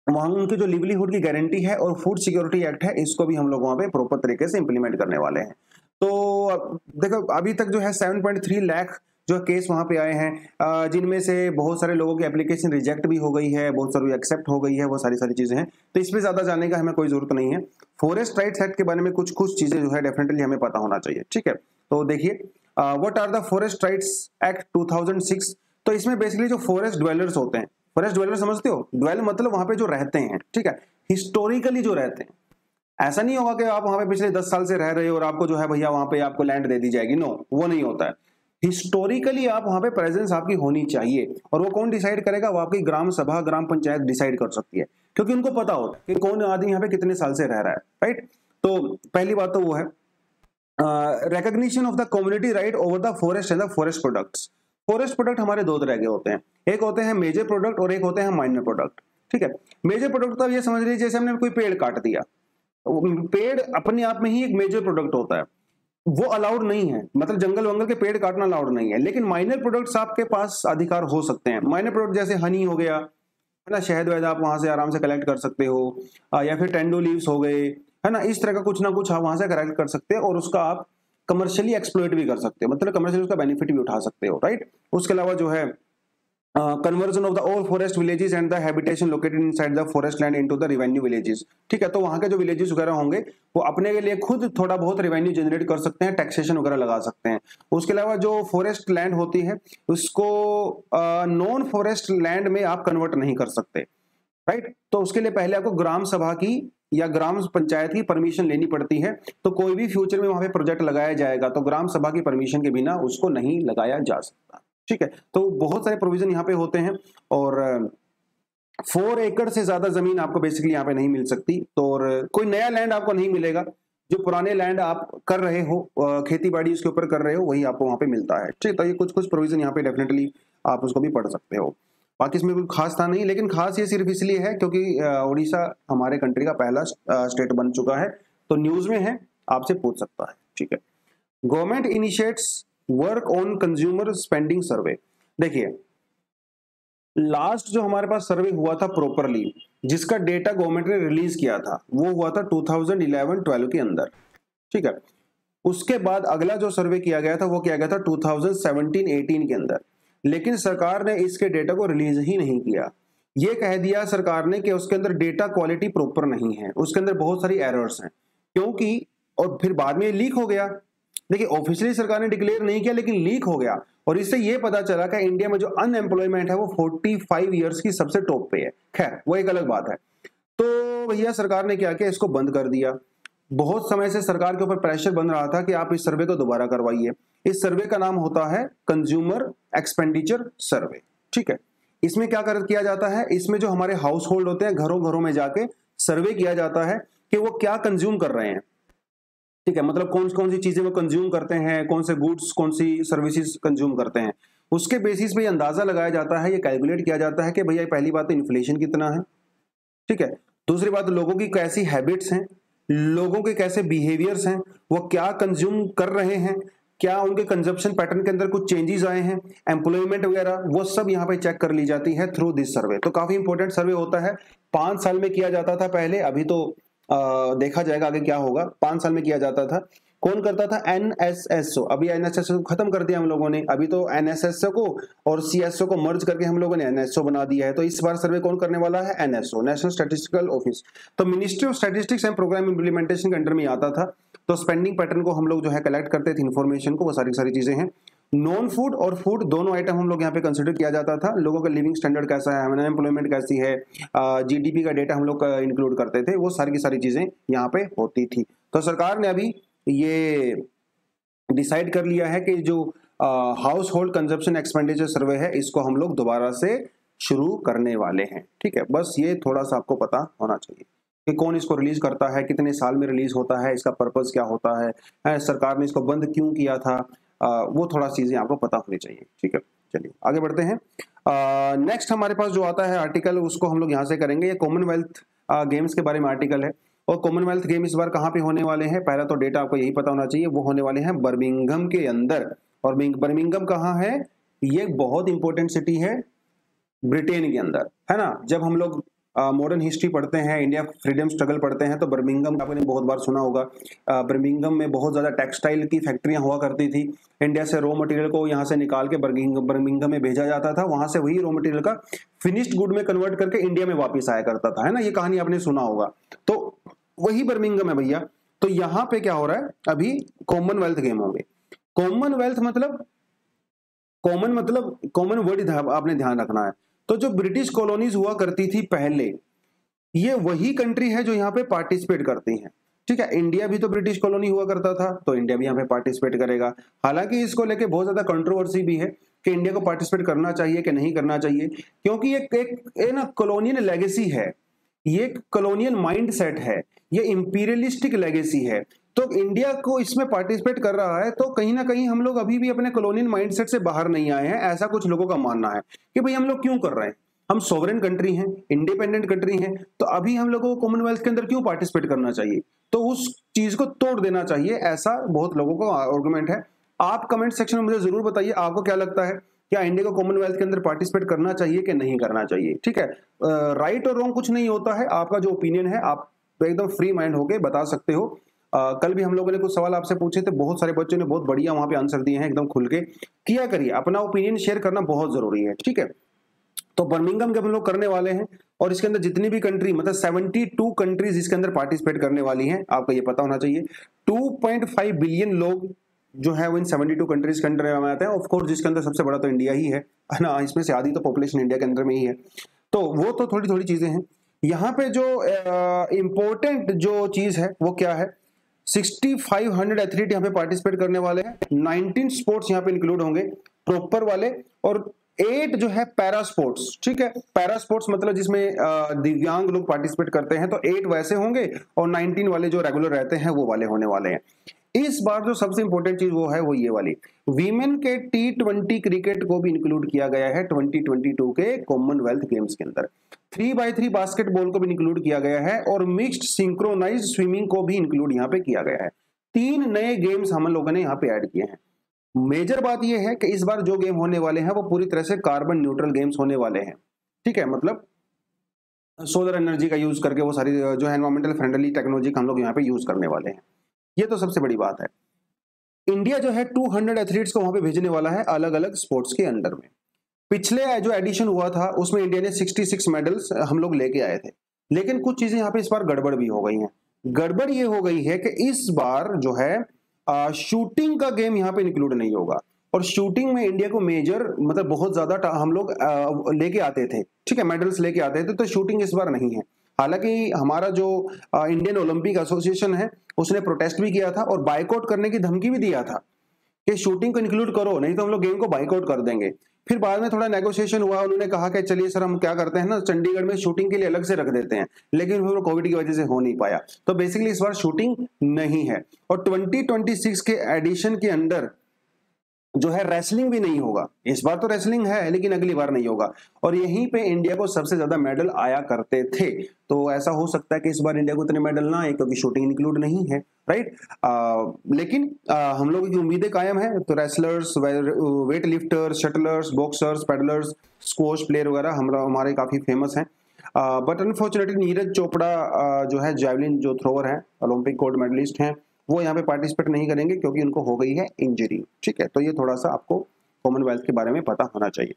वहां उनकी जो लिवलीहुड की गारंटी है और फूड सिक्योरिटी एक्ट है, इसको भी हम लोग वहां पे प्रॉपर तरीके से इंप्लीमेंट करने वाले हैं। तो देखो अभी तक जो है 7.3 लाख जो केस वहां पे आए हैं, जिनमें से बहुत सारे लोगों की एप्लीकेशन रिजेक्ट भी हो गई है, बहुत सारी एक्सेप्ट हो गई है, वो सारी चीजें हैं। तो इसमें ज्यादा जानने का हमें कोई जरूरत नहीं है। फॉरेस्ट राइट्स एक्ट के बारे में कुछ कुछ चीजें जो है डेफिनेटली हमें पता होना चाहिए, ठीक है। तो देखिए, what are the forest rights act 2006। तो इसमें बेसिकली जो फॉरेस्ट ड्वेलर्स होते हैं, फॉरेस्ट ड्वेलर समझते हो, ड्वेल मतलब वहां पे जो रहते हैं, ठीक है, हिस्टोरिकली जो रहते हैं। ऐसा नहीं होगा कि आप वहां पे पिछले 10 साल से रह रहे हो और आपको जो है भैया वहां पे आपको लैंड दे दी जाएगी, नो, वो नहीं होता है। हिस्टोरिकली आप वहां पे प्रेजेंस आपकी होनी चाहिए, और वो कौन डिसाइड करेगा? वो आपकी ग्राम सभा, ग्राम पंचायत डिसाइड कर सकती है, क्योंकि उनको पता होता है कि कौन आदमी यहाँ पे कितने साल से रह रहा है, राइट। तो पहली बात तो वो है recognition of the community right over the forest and the forest products. Forest product हमारे दो तरह के होते हैं, एक होते हैं मेजर प्रोडक्ट और एक होते हैं माइनर प्रोडक्ट, ठीक है। मेजर प्रोडक्ट तो ये समझ लीजिए जैसे हमने कोई पेड़ काट दिया, पेड़ अपने आप में ही एक मेजर प्रोडक्ट होता है, वो अलाउड नहीं है, मतलब जंगल वंगल के पेड़ काटना अलाउड नहीं है। लेकिन माइनर प्रोडक्ट्स आपके पास अधिकार हो सकते हैं। माइनर प्रोडक्ट जैसे हनी हो गया, है ना, शहद वहद आप वहां से आराम से कलेक्ट कर सकते हो, या फिर टेंडो लीव्स हो गए, है ना, इस तरह का कुछ ना कुछ आप वहां से कलेक्ट कर सकते हो और उसका आप कमर्शियली एक्सप्लॉइट भी कर सकते हो, मतलब कमर्शियली उसका बेनिफिट भी उठा सकते हो, राइट। उसके अलावा जो है conversion of the all forest villages and the habitation located inside the forest land into the revenue villages, ठीक है। तो वहां के जो विलेजेस वगैरह होंगे वो अपने के लिए खुद थोड़ा बहुत रेवेन्यू जनरेट कर सकते हैं, टैक्सेशन वगैरह लगा सकते हैं। उसके अलावा जो फॉरेस्ट लैंड होती है उसको नॉन फॉरेस्ट लैंड में आप कन्वर्ट नहीं कर सकते, राइट। तो उसके लिए पहले आपको ग्राम सभा की या ग्राम पंचायत की परमिशन लेनी पड़ती है। तो कोई भी फ्यूचर में वहां पे प्रोजेक्ट लगाया जाएगा तो ग्राम सभा की परमिशन के बिना उसको नहीं लगाया जा सकता, ठीक है। तो बहुत सारे प्रोविजन यहाँ पे होते हैं, और 4 एकड़ से ज्यादा जमीन आपको बेसिकली यहाँ पे नहीं मिल सकती। तो और कोई नया लैंड आपको नहीं मिलेगा, जो पुराने लैंड आप कर रहे हो, खेती बाड़ी उसके ऊपर कर रहे हो, वही आपको वहां पे मिलता है, ठीक है। तो ये कुछ कुछ प्रोविजन यहाँ पे डेफिनेटली आप उसको भी पढ़ सकते हो। बाकी इसमें कोई खास था नहीं, लेकिन खास ये सिर्फ इसलिए है क्योंकि उड़ीसा हमारे कंट्री का पहला स्टेट बन चुका है, तो न्यूज में है, आपसे पूछ सकता है, ठीक है। Government initiates work on consumer spending survey. देखिए, लास्ट जो हमारे पास सर्वे हुआ था प्रॉपरली, जिसका डेटा गवर्नमेंट ने रिलीज किया था, वो हुआ था 2011-12 के अंदर, ठीक है। उसके बाद अगला जो सर्वे किया गया था वो किया गया था 2017-18 के अंदर, लेकिन सरकार ने इसके डेटा को रिलीज ही नहीं किया। ये कह दिया सरकार ने कि उसके अंदर डेटा क्वालिटी प्रॉपर नहीं है, उसके अंदर बहुत सारी एरर्स हैं, क्योंकि और फिर बाद में लीक हो गया। देखिए, ऑफिशियली सरकार ने डिक्लेयर नहीं किया लेकिन लीक हो गया, और इससे ये पता चला कि इंडिया में जो अनएम्प्लॉयमेंट है वो 45 ईयर्स की सबसे टॉप पे है। खैर, वो एक अलग बात है। तो भैया सरकार ने क्या किया, इसको बंद कर दिया। बहुत समय से सरकार के ऊपर प्रेशर बन रहा था कि आप इस सर्वे को दोबारा करवाइए। इस सर्वे का नाम होता है कंज्यूमर एक्सपेंडिचर सर्वे, ठीक है। इसमें क्या किया जाता है, इसमें जो हमारे हाउस होल्ड होते हैं, घरों घरों में जाके सर्वे किया जाता है कि वो क्या कंज्यूम कर रहे हैं, ठीक है। मतलब कौन कौन सी चीजें वो कंज्यूम करते हैं, कौन से गुड्स, कौन सी सर्विसेज कंज्यूम करते हैं। उसके बेसिस पे अंदाजा लगाया जाता है, ये कैलकुलेट किया जाता है कि भैया पहली बात तो इन्फ्लेशन कितना है, ठीक है। दूसरी बात, लोगों की कैसी हैबिट्स हैं, लोगों के कैसे बिहेवियर्स हैं, वो क्या कंज्यूम कर रहे हैं, क्या उनके कंजप्शन पैटर्न के अंदर कुछ चेंजेस आए हैं, एम्प्लॉयमेंट वगैरह, वो सब यहाँ पे चेक कर ली जाती है थ्रू दिस सर्वे। तो काफी इंपॉर्टेंट सर्वे होता है। 5 साल में किया जाता था पहले, अभी तो देखा जाएगा आगे क्या होगा। 5 साल में किया जाता था। कौन करता था? एनएसएसओ। अभी एनएसएसओ को खत्म कर दिया हम लोगों ने, अभी तो एनएसएसओ को और सीएसओ को मर्ज करके हम लोगों ने एनएसओ बना दिया है। तो इस बार सर्वे कौन करने वाला है? NSO, national statistical office. तो ministry of statistics and programme implementation के अंडर में आता था। तो स्पेंडिंग पैटर्न को हम लोग जो है कलेक्ट करते थे, इन्फॉर्मेशन को, वो सारी चीजें हैं। नॉन फूड और फूड दोनों आइटम हम लोग यहाँ पे कंसिडर किया जाता था। लोगों का लिविंग स्टैंडर्ड कैसा है, अनएम्प्लॉयमेंट कैसी है, जीडीपी का डेटा हम लोग इंक्लूड करते थे। वो सारी की सारी चीजें यहाँ पे होती थी। तो सरकार ने अभी ये डिसाइड कर लिया है कि जो household consumption expenditure survey है, इसको हम लोग दोबारा से शुरू करने वाले हैं, ठीक है। बस ये थोड़ा सा आपको पता होना चाहिए कि कौन इसको रिलीज करता है, कितने साल में रिलीज होता है, इसका पर्पस क्या होता है, सरकार ने इसको बंद क्यों किया था, वो थोड़ा चीजें आपको पता होनी चाहिए, ठीक है। चलिए आगे बढ़ते हैं। नेक्स्ट हमारे पास जो आता है आर्टिकल, उसको हम लोग यहाँ से करेंगे। ये कॉमनवेल्थ गेम्स के बारे में आर्टिकल है। और कॉमनवेल्थ गेम इस बार कहाँ पे होने वाले हैं? पहला तो डेटा आपको यही पता होना चाहिए, वो होने वाले हैं बर्मिंघम के अंदर। और बर्मिंघम कहाँ है? ये बहुत इंपॉर्टेंट सिटी है ब्रिटेन के अंदर, है ना। जब हम लोग मॉडर्न हिस्ट्री पढ़ते हैं, इंडिया फ्रीडम स्ट्रगल पढ़ते हैं, तो बर्मिंघम आपने बहुत बार सुना होगा। बर्मिंघम में बहुत ज़्यादा टेक्सटाइल की फैक्ट्रियां हुआ करती थी। इंडिया से रॉ मटेरियल को यहाँ से निकाल के बर्मिंघम में भेजा जाता था, वहां से वही रॉ मटेरियल का फिनिश्ड गुड में कन्वर्ट करके इंडिया में वापस आया करता था, है ना। ये कहानी आपने सुना होगा। तो वही बर्मिंघम है भैया। तो यहाँ पे क्या हो रहा है, अभी कॉमनवेल्थ गेम होंगे। कॉमनवेल्थ मतलब कॉमन वर्ड आपने ध्यान रखना है। तो जो ब्रिटिश कॉलोनीज हुआ करती थी पहले, ये वही कंट्री है जो यहाँ पे पार्टिसिपेट करती हैं, ठीक है। इंडिया भी तो ब्रिटिश कॉलोनी हुआ करता था, तो इंडिया भी यहाँ पे पार्टिसिपेट करेगा। हालांकि इसको लेके बहुत ज्यादा कंट्रोवर्सी भी है कि इंडिया को पार्टिसिपेट करना चाहिए कि नहीं करना चाहिए, क्योंकि ये ना कॉलोनियल लेगेसी है, ये कॉलोनियल माइंडसेट है, ये इंपीरियलिस्टिक लेगेसी है। तो इंडिया को इसमें पार्टिसिपेट कर रहा है, तो कहीं ना कहीं हम लोग अभी भी अपने कॉलोनियल माइंडसेट से बाहर नहीं आए हैं, ऐसा कुछ लोगों का मानना है कि भाई हम लोग क्यों कर रहे हैं, हम सोवरेन कंट्री हैं, इंडिपेंडेंट कंट्री हैं, तो अभी हम लोगों को कॉमनवेल्थ के अंदर क्यों पार्टिसिपेट करना चाहिए, तो उस चीज को तोड़ देना चाहिए, ऐसा बहुत लोगों का आर्गुमेंट है। आप कमेंट सेक्शन में मुझे जरूर बताइए आपको क्या लगता है, क्या इंडिया को कॉमनवेल्थ के अंदर पार्टिसिपेट करना चाहिए कि नहीं करना चाहिए, ठीक है। राइट और रॉन्ग कुछ नहीं होता है, आपका जो ओपिनियन है आप एकदम फ्री माइंड होके बता सकते हो। कल भी हम लोगों ने कुछ सवाल आपसे पूछे थे, बहुत सारे बच्चों ने बहुत बढ़िया वहां पे आंसर दिए हैं, एकदम खुल के किया करिए, अपना ओपिनियन शेयर करना बहुत जरूरी है, ठीक है। तो बर्मिंघम के हम लोग करने वाले हैं, और इसके अंदर जितनी भी कंट्री, मतलब 72 कंट्रीज इसके अंदर पार्टिसिपेट करने वाली हैं, आपको ये पता होना चाहिए। 2.5 बिलियन लोग जो है वो इन 72 कंट्रीज के अंदर में आते हैं। ऑफ कोर्स जिसके अंदर सबसे बड़ा तो इंडिया ही है ना, इसमें से आधी तो पॉपुलेशन इंडिया के अंदर में ही है। तो वो तो थोड़ी थोड़ी चीजें हैं। यहाँ पे जो इम्पोर्टेंट जो चीज है वो क्या है, 6500 एथलीट यहाँ पे पार्टिसिपेट करने वाले हैं, 19 स्पोर्ट्स यहाँ पे इंक्लूड होंगे प्रॉपर वाले, और 8 जो है पैरा स्पोर्ट्स, ठीक है। पैरा स्पोर्ट्स मतलब जिसमें दिव्यांग लोग पार्टिसिपेट करते हैं, तो 8 वैसे होंगे और 19 वाले जो रेगुलर रहते हैं वो वाले होने वाले हैं। इस बार जो सबसे इंपॉर्टेंट चीज वो है वो ये वाली, वीमेन के T20 क्रिकेट को भी इंक्लूड किया गया है 2022 के कॉमनवेल्थ गेम्स के अंदर। 3x3 बास्केटबॉल को भी इंक्लूड किया गया है, और मिक्स्ड सिंक्रोनाइज्ड स्विमिंग को भी इंक्लूड यहाँ पे किया गया है। 3 नए गेम्स हम लोगों ने यहाँ पे ऐड किए हैं। मेजर बात यह है कि इस बार जो गेम होने वाले हैं वो पूरी तरह से कार्बन न्यूट्रल गेम्स होने वाले हैं, ठीक है। मतलब सोलर एनर्जी का यूज करके वो सारी जो है एनवायरमेंटल फ्रेंडली टेक्नोलॉजी हम लोग यहाँ पे यूज करने वाले हैं, ये तो सबसे बड़ी बात है। इंडिया जो है 200 एथलीट्स को वहां पे भेजने वाला है अलग अलग स्पोर्ट्स के अंडर में। पिछले जो एडिशन हुआ था उसमें इंडिया ने 66 मेडल्स हम लोग लेके आए थे, लेकिन कुछ चीजें यहाँ पे इस बार गड़बड़ भी हो गई हैं। गड़बड़ ये हो गई है कि इस बार जो है शूटिंग का गेम यहाँ पे इंक्लूड नहीं होगा, और शूटिंग में इंडिया को मेजर मतलब बहुत ज्यादा हम लोग लेके आते थे, ठीक है, मेडल्स लेके आते थे, तो शूटिंग इस बार नहीं है। हालांकि हमारा जो इंडियन ओलंपिक एसोसिएशन है उसने प्रोटेस्ट भी किया था और बाइकआउट करने की धमकी भी दिया था कि शूटिंग को इंक्लूड करो, नहीं तो हम लोग गेम को बाइकआउट कर देंगे। फिर बाद में थोड़ा नेगोशिएशन हुआ, उन्होंने कहा कि चलिए सर हम क्या करते हैं ना, चंडीगढ़ में शूटिंग के लिए अलग से रख देते हैं, लेकिन फिर कोविड की वजह से हो नहीं पाया। तो बेसिकली इस बार शूटिंग नहीं है, और 2026 के एडिशन के अंदर जो है रेसलिंग भी नहीं होगा। इस बार तो रेसलिंग है लेकिन अगली बार नहीं होगा, और यहीं पे इंडिया को सबसे ज्यादा मेडल आया करते थे। तो ऐसा हो सकता है कि इस बार इंडिया को इतने मेडल ना आए क्योंकि शूटिंग इंक्लूड नहीं है, राइट। लेकिन हम लोगों की उम्मीदें कायम है। तो wrestlers, weightlifters, shuttlers, boxers, paddlers, squash player वगैरह हमारे काफी फेमस हैं। बट अनफॉर्चुनेटली नीरज चोपड़ा जो है जैवलिन जो थ्रोवर है, ओलंपिक गोल्ड मेडलिस्ट हैं, वो यहाँ पे पार्टिसिपेट नहीं करेंगे क्योंकि उनको हो गई है इंजरी, ठीक है। तो ये थोड़ा सा आपको कॉमनवेल्थ के बारे में पता होना चाहिए।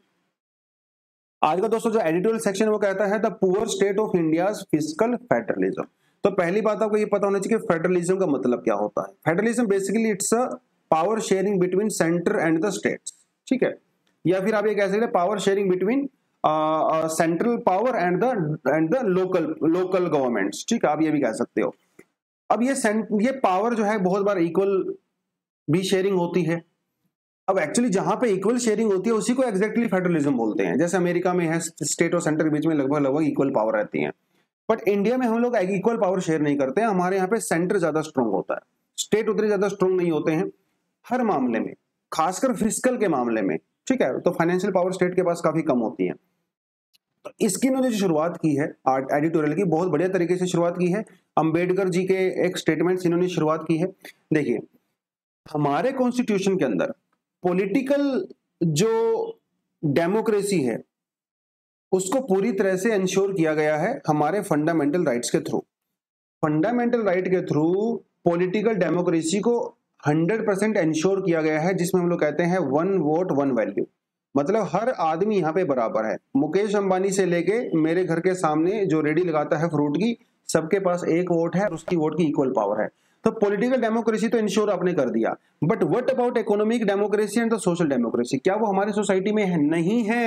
आज का दोस्तों जो एडिटोरियल सेक्शन वो कहता है the poor state of India's fiscal federalism. तो पहली बात आपको ये पता होना चाहिए कि फेडरलिज्म का मतलब क्या होता है। Federalism basically it's a power sharing between centre and the states, ठीक है, या फिर आप ये कह सकते हैं power sharing between central power and the local governments, ठीक है, आप ये भी कह सकते हो। अब ये पावर जो है बहुत बार इक्वल भी शेयरिंग होती है। अब एक्चुअली जहां पे इक्वल शेयरिंग होती है उसी को एग्जैक्टली फेडरलिज्म बोलते हैं। जैसे अमेरिका में है स्टेट और सेंटर के बीच में लगभग इक्वल पावर रहती है, बट इंडिया में हम लोग इक्वल पावर शेयर नहीं करते हैं। हमारे यहाँ पे सेंटर ज्यादा स्ट्रांग होता है, स्टेट उतने ज्यादा स्ट्रांग नहीं होते हैं हर मामले में, खासकर फिस्कल के मामले में, ठीक है। तो फाइनेंशियल पावर स्टेट के पास काफी कम होती है। तो इसकी इन्होंने जो शुरुआत की है एडिटोरियल की, बहुत बढ़िया तरीके से शुरुआत की है। अंबेडकर जी के एक स्टेटमेंट इन्होंने शुरुआत की है। देखिए हमारे कॉन्स्टिट्यूशन के अंदर पॉलिटिकल जो डेमोक्रेसी है उसको पूरी तरह से इंश्योर किया गया है हमारे फंडामेंटल राइट्स के थ्रू। फंडामेंटल राइट के थ्रू पॉलिटिकल डेमोक्रेसी को 100% इंश्योर किया गया है, जिसमें हम लोग कहते हैं वन वोट वन वैल्यू। मतलब हर आदमी यहाँ पे बराबर है। मुकेश अंबानी से लेके मेरे घर के सामने जो रेडी लगाता है फ्रूट की, सबके पास एक वोट है और उसकी वोट की इक्वल पावर है। तो पॉलिटिकल डेमोक्रेसी तो इंश्योर आपने कर दिया, but what about economic democracy and the social democracy? क्या वो हमारी सोसाइटी में है? नहीं है।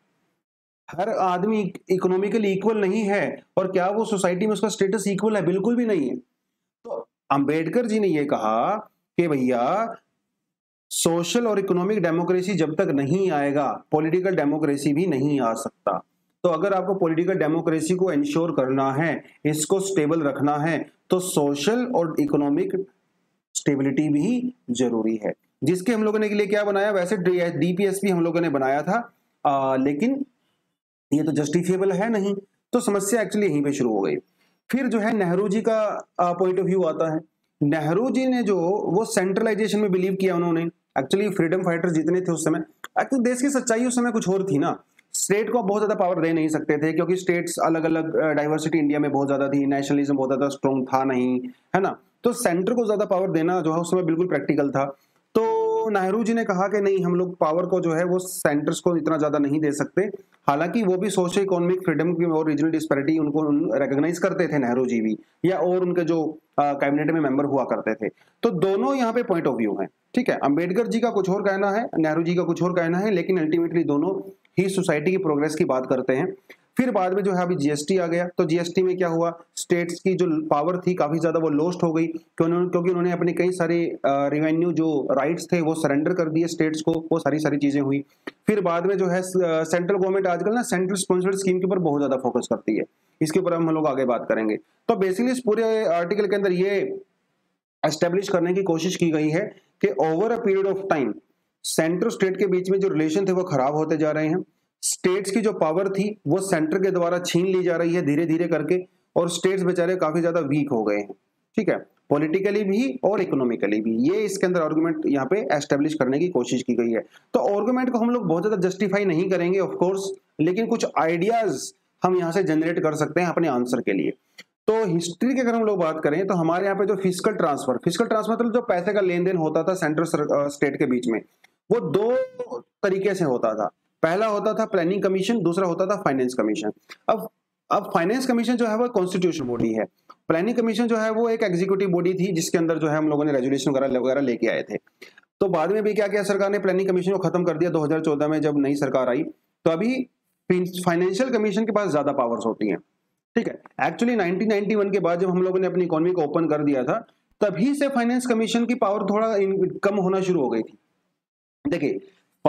हर आदमी इकोनॉमिकली इक्वल नहीं है, और क्या वो सोसाइटी में उसका स्टेटस इक्वल है? बिल्कुल भी नहीं है। तो अंबेडकर जी ने ये कहा कि भैया सोशल और इकोनॉमिक डेमोक्रेसी जब तक नहीं आएगा, पॉलिटिकल डेमोक्रेसी भी नहीं आ सकता। तो अगर आपको पॉलिटिकल डेमोक्रेसी को इंश्योर करना है, इसको स्टेबल रखना है, तो सोशल और इकोनॉमिक स्टेबिलिटी भी जरूरी है, जिसके हम लोगों ने के लिए क्या बनाया? वैसे डीपीएसपी हम लोगों ने बनाया था, लेकिन ये तो जस्टिफिएबल है नहीं। तो समस्या एक्चुअली यहीं पे शुरू हो गई। फिर जो है नेहरू जी का पॉइंट ऑफ व्यू आता है। नेहरू जी ने जो वो सेंट्रलाइजेशन में बिलीव किया उन्होंने। एक्चुअली फ्रीडम फाइटर्स जितने थे उस समय, एक्चुअली देश की सच्चाई उस समय कुछ और थी ना। स्टेट को बहुत ज्यादा पावर दे नहीं सकते थे, क्योंकि स्टेट्स अलग अलग, डाइवर्सिटी इंडिया में बहुत ज्यादा थी, नेशनलिज्म बहुत ज्यादा स्ट्रॉन्ग था नहीं, है ना। तो सेंटर को ज्यादा पावर देना जो है उस समय बिल्कुल प्रैक्टिकल था। तो नेहरू जी ने कहा कि नहीं, हम लोग पावर को जो है वो सेंटर्स को इतना ज्यादा नहीं दे सकते। हालांकि वो भी सोशल इकोनॉमिक फ्रीडम की और रीजनल डिस्पैरिटी उनको रेकग्नाइज करते थे, नेहरू जी भी, या और उनके जो कैबिनेट में मेंबर हुआ करते थे। तो दोनों यहाँ पे पॉइंट ऑफ व्यू हैं, ठीक है। अंबेडकर जी का कुछ और कहना है, नेहरू जी का कुछ और कहना है, लेकिन अल्टीमेटली दोनों ही सोसाइटी की प्रोग्रेस की बात करते हैं। फिर बाद में जो है अभी जीएसटी आ गया। तो जीएसटी में क्या हुआ? स्टेट्स की जो पावर थी काफी ज्यादा वो लॉस्ट हो गई, क्योंकि उन्होंने अपने कई सारे रिवेन्यू जो राइट्स थे वो सरेंडर कर दिए स्टेट्स को। वो सारी चीजें हुई। फिर बाद में जो है सेंट्रल गवर्नमेंट आजकल ना सेंट्रल स्पॉन्सर्ड स्कीम के ऊपर बहुत ज्यादा फोकस करती है। इसके ऊपर हम लोग आगे बात करेंगे। तो बेसिकली इस पूरे आर्टिकल के अंदर ये एस्टेब्लिश करने की कोशिश की गई है कि over a period of time centre state के बीच में जो रिलेशन थे वो खराब होते जा रहे हैं। स्टेट्स की जो पावर थी वो सेंटर के द्वारा छीन ली जा रही है धीरे धीरे करके, और स्टेट्स बेचारे काफी ज्यादा वीक हो गए हैं, ठीक है, पॉलिटिकली भी और इकोनॉमिकली भी। ये इसके अंदर आर्गुमेंट यहाँ पे एस्टेब्लिश करने की कोशिश की गई है। तो आर्गुमेंट को हम लोग बहुत ज्यादा जस्टिफाई नहीं करेंगे ऑफ कोर्स, लेकिन कुछ आइडियाज हम यहाँ से जनरेट कर सकते हैं अपने आंसर के लिए। तो हिस्ट्री की अगर हम लोग बात करें तो हमारे यहाँ पे जो फिजिकल ट्रांसफर मतलब जो पैसे का लेन देन होता था सेंट्रल स्टेट के बीच में, वो दो तरीके से होता था। पहला होता था प्लानिंग कमीशन, दूसरा होता था फाइनेंस कमीशन। अब फाइनेंस कमीशन जो है वो कॉन्स्टिट्यूशन बॉडी है। प्लानिंग कमीशन जो है वो एक एग्जीक्यूटिव बॉडी थी, जिसके अंदर जो है हम लोगों ने रेजुलेशन वगैरह लेके आए थे। तो बाद में भी क्या किया सरकार ने? प्लानिंग कमीशन को खत्म कर दिया 2014 में, जब नई सरकार आई। तो अभी फाइनेंशियल कमीशन के पास ज्यादा पावर्स होती हैं, ठीक है। एक्चुअली 1991 के बाद जब हम लोगों ने अपनी इकोनॉमी को ओपन कर दिया था, तभी से फाइनेंस कमीशन की पावर थोड़ा कम होना शुरू हो गई थी। देखिए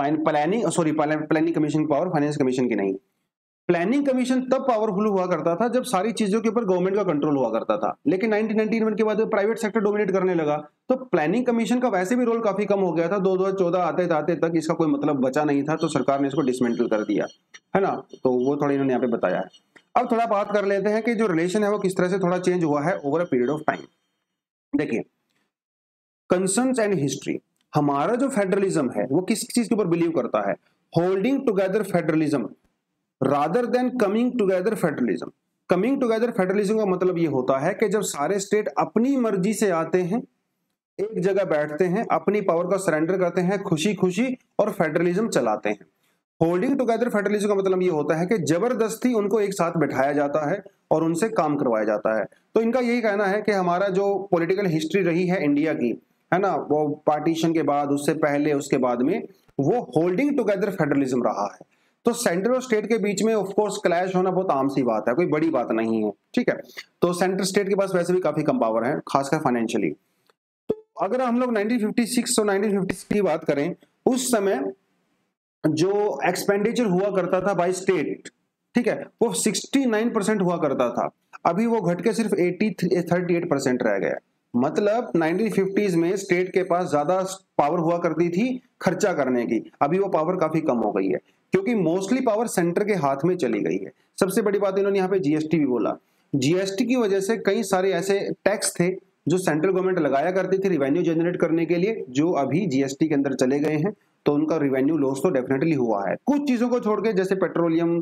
प्लानिंग कमीशन की पावर फाइनेंस कमीशन की नहीं। प्लानिंग कमीशन तब पावरफुल हुआ करता था जब सारी चीजों के ऊपर गवर्नमेंट का कंट्रोल हुआ करता था, लेकिन 1991 के बाद प्राइवेट सेक्टर डोमिनेट करने लगा, तो प्लानिंग कमीशन का वैसे भी रोल काफी कम हो गया था। 2014 आते तक इसका कोई मतलब बचा नहीं था, तो सरकार ने इसको डिसमेंटल कर दिया, है ना। तो वो थोड़ा इन्होंने यहाँ पे बताया है। अब थोड़ा बात कर लेते हैं कि जो रिलेशन है वो किस तरह से थोड़ा चेंज हुआ है over a period of time. देखिए, कंसर्न्स एंड हिस्ट्री। हमारा जो फेडरलिज्म है वो किस चीज के ऊपर बिलीव करता है? Holding together federalism rather than coming together federalism. Coming together federalism का मतलब ये होता है कि जब सारे स्टेट अपनी मर्जी से आते हैं, एक जगह बैठते हैं, अपनी पावर का सरेंडर करते हैं खुशी खुशी और फेडरलिज्म चलाते हैं। होल्डिंग टुगेदर फेडरलिज्म का मतलब ये होता है कि जबरदस्ती उनको एक साथ बैठाया जाता है और उनसे काम करवाया जाता है। तो इनका यही कहना है कि हमारा जो पॉलिटिकल हिस्ट्री रही है इंडिया की, है ना, वो पार्टीशन के बाद, उससे पहले, उसके बाद में, वो होल्डिंग टुगेदर फेडरलिज्म रहा है। तो सेंटर और स्टेट के बीच में ऑफ कोर्स क्लैश होना बहुत आम सी बात है, कोई बड़ी बात नहीं है, ठीक है। तो सेंटर स्टेट के पास वैसे भी काफी कम पावर है, खासकर फाइनेंशियली। तो अगर हम लोग 1956 और 1956 की बात करें, उस समय जो एक्सपेंडिचर हुआ करता था बाय स्टेट, ठीक है, वो 69% हुआ करता था। अभी वो घट के सिर्फ 38% रह गया। मतलब 1950s में स्टेट के पास ज्यादा पावर हुआ करती थी खर्चा करने की, अभी वो पावर काफी कम हो गई है, क्योंकि मोस्टली पावर सेंटर के हाथ में चली गई है। सबसे बड़ी बात इन्होंने यहाँ पे जीएसटी भी बोला। जीएसटी की वजह से कई सारे ऐसे टैक्स थे जो सेंट्रल गवर्नमेंट लगाया करती थी रिवेन्यू जनरेट करने के लिए, जो अभी जीएसटी के अंदर चले गए हैं। तो उनका रिवेन्यू लॉस तो डेफिनेटली हुआ है। कुछ चीजों को छोड़ के, जैसे पेट्रोलियम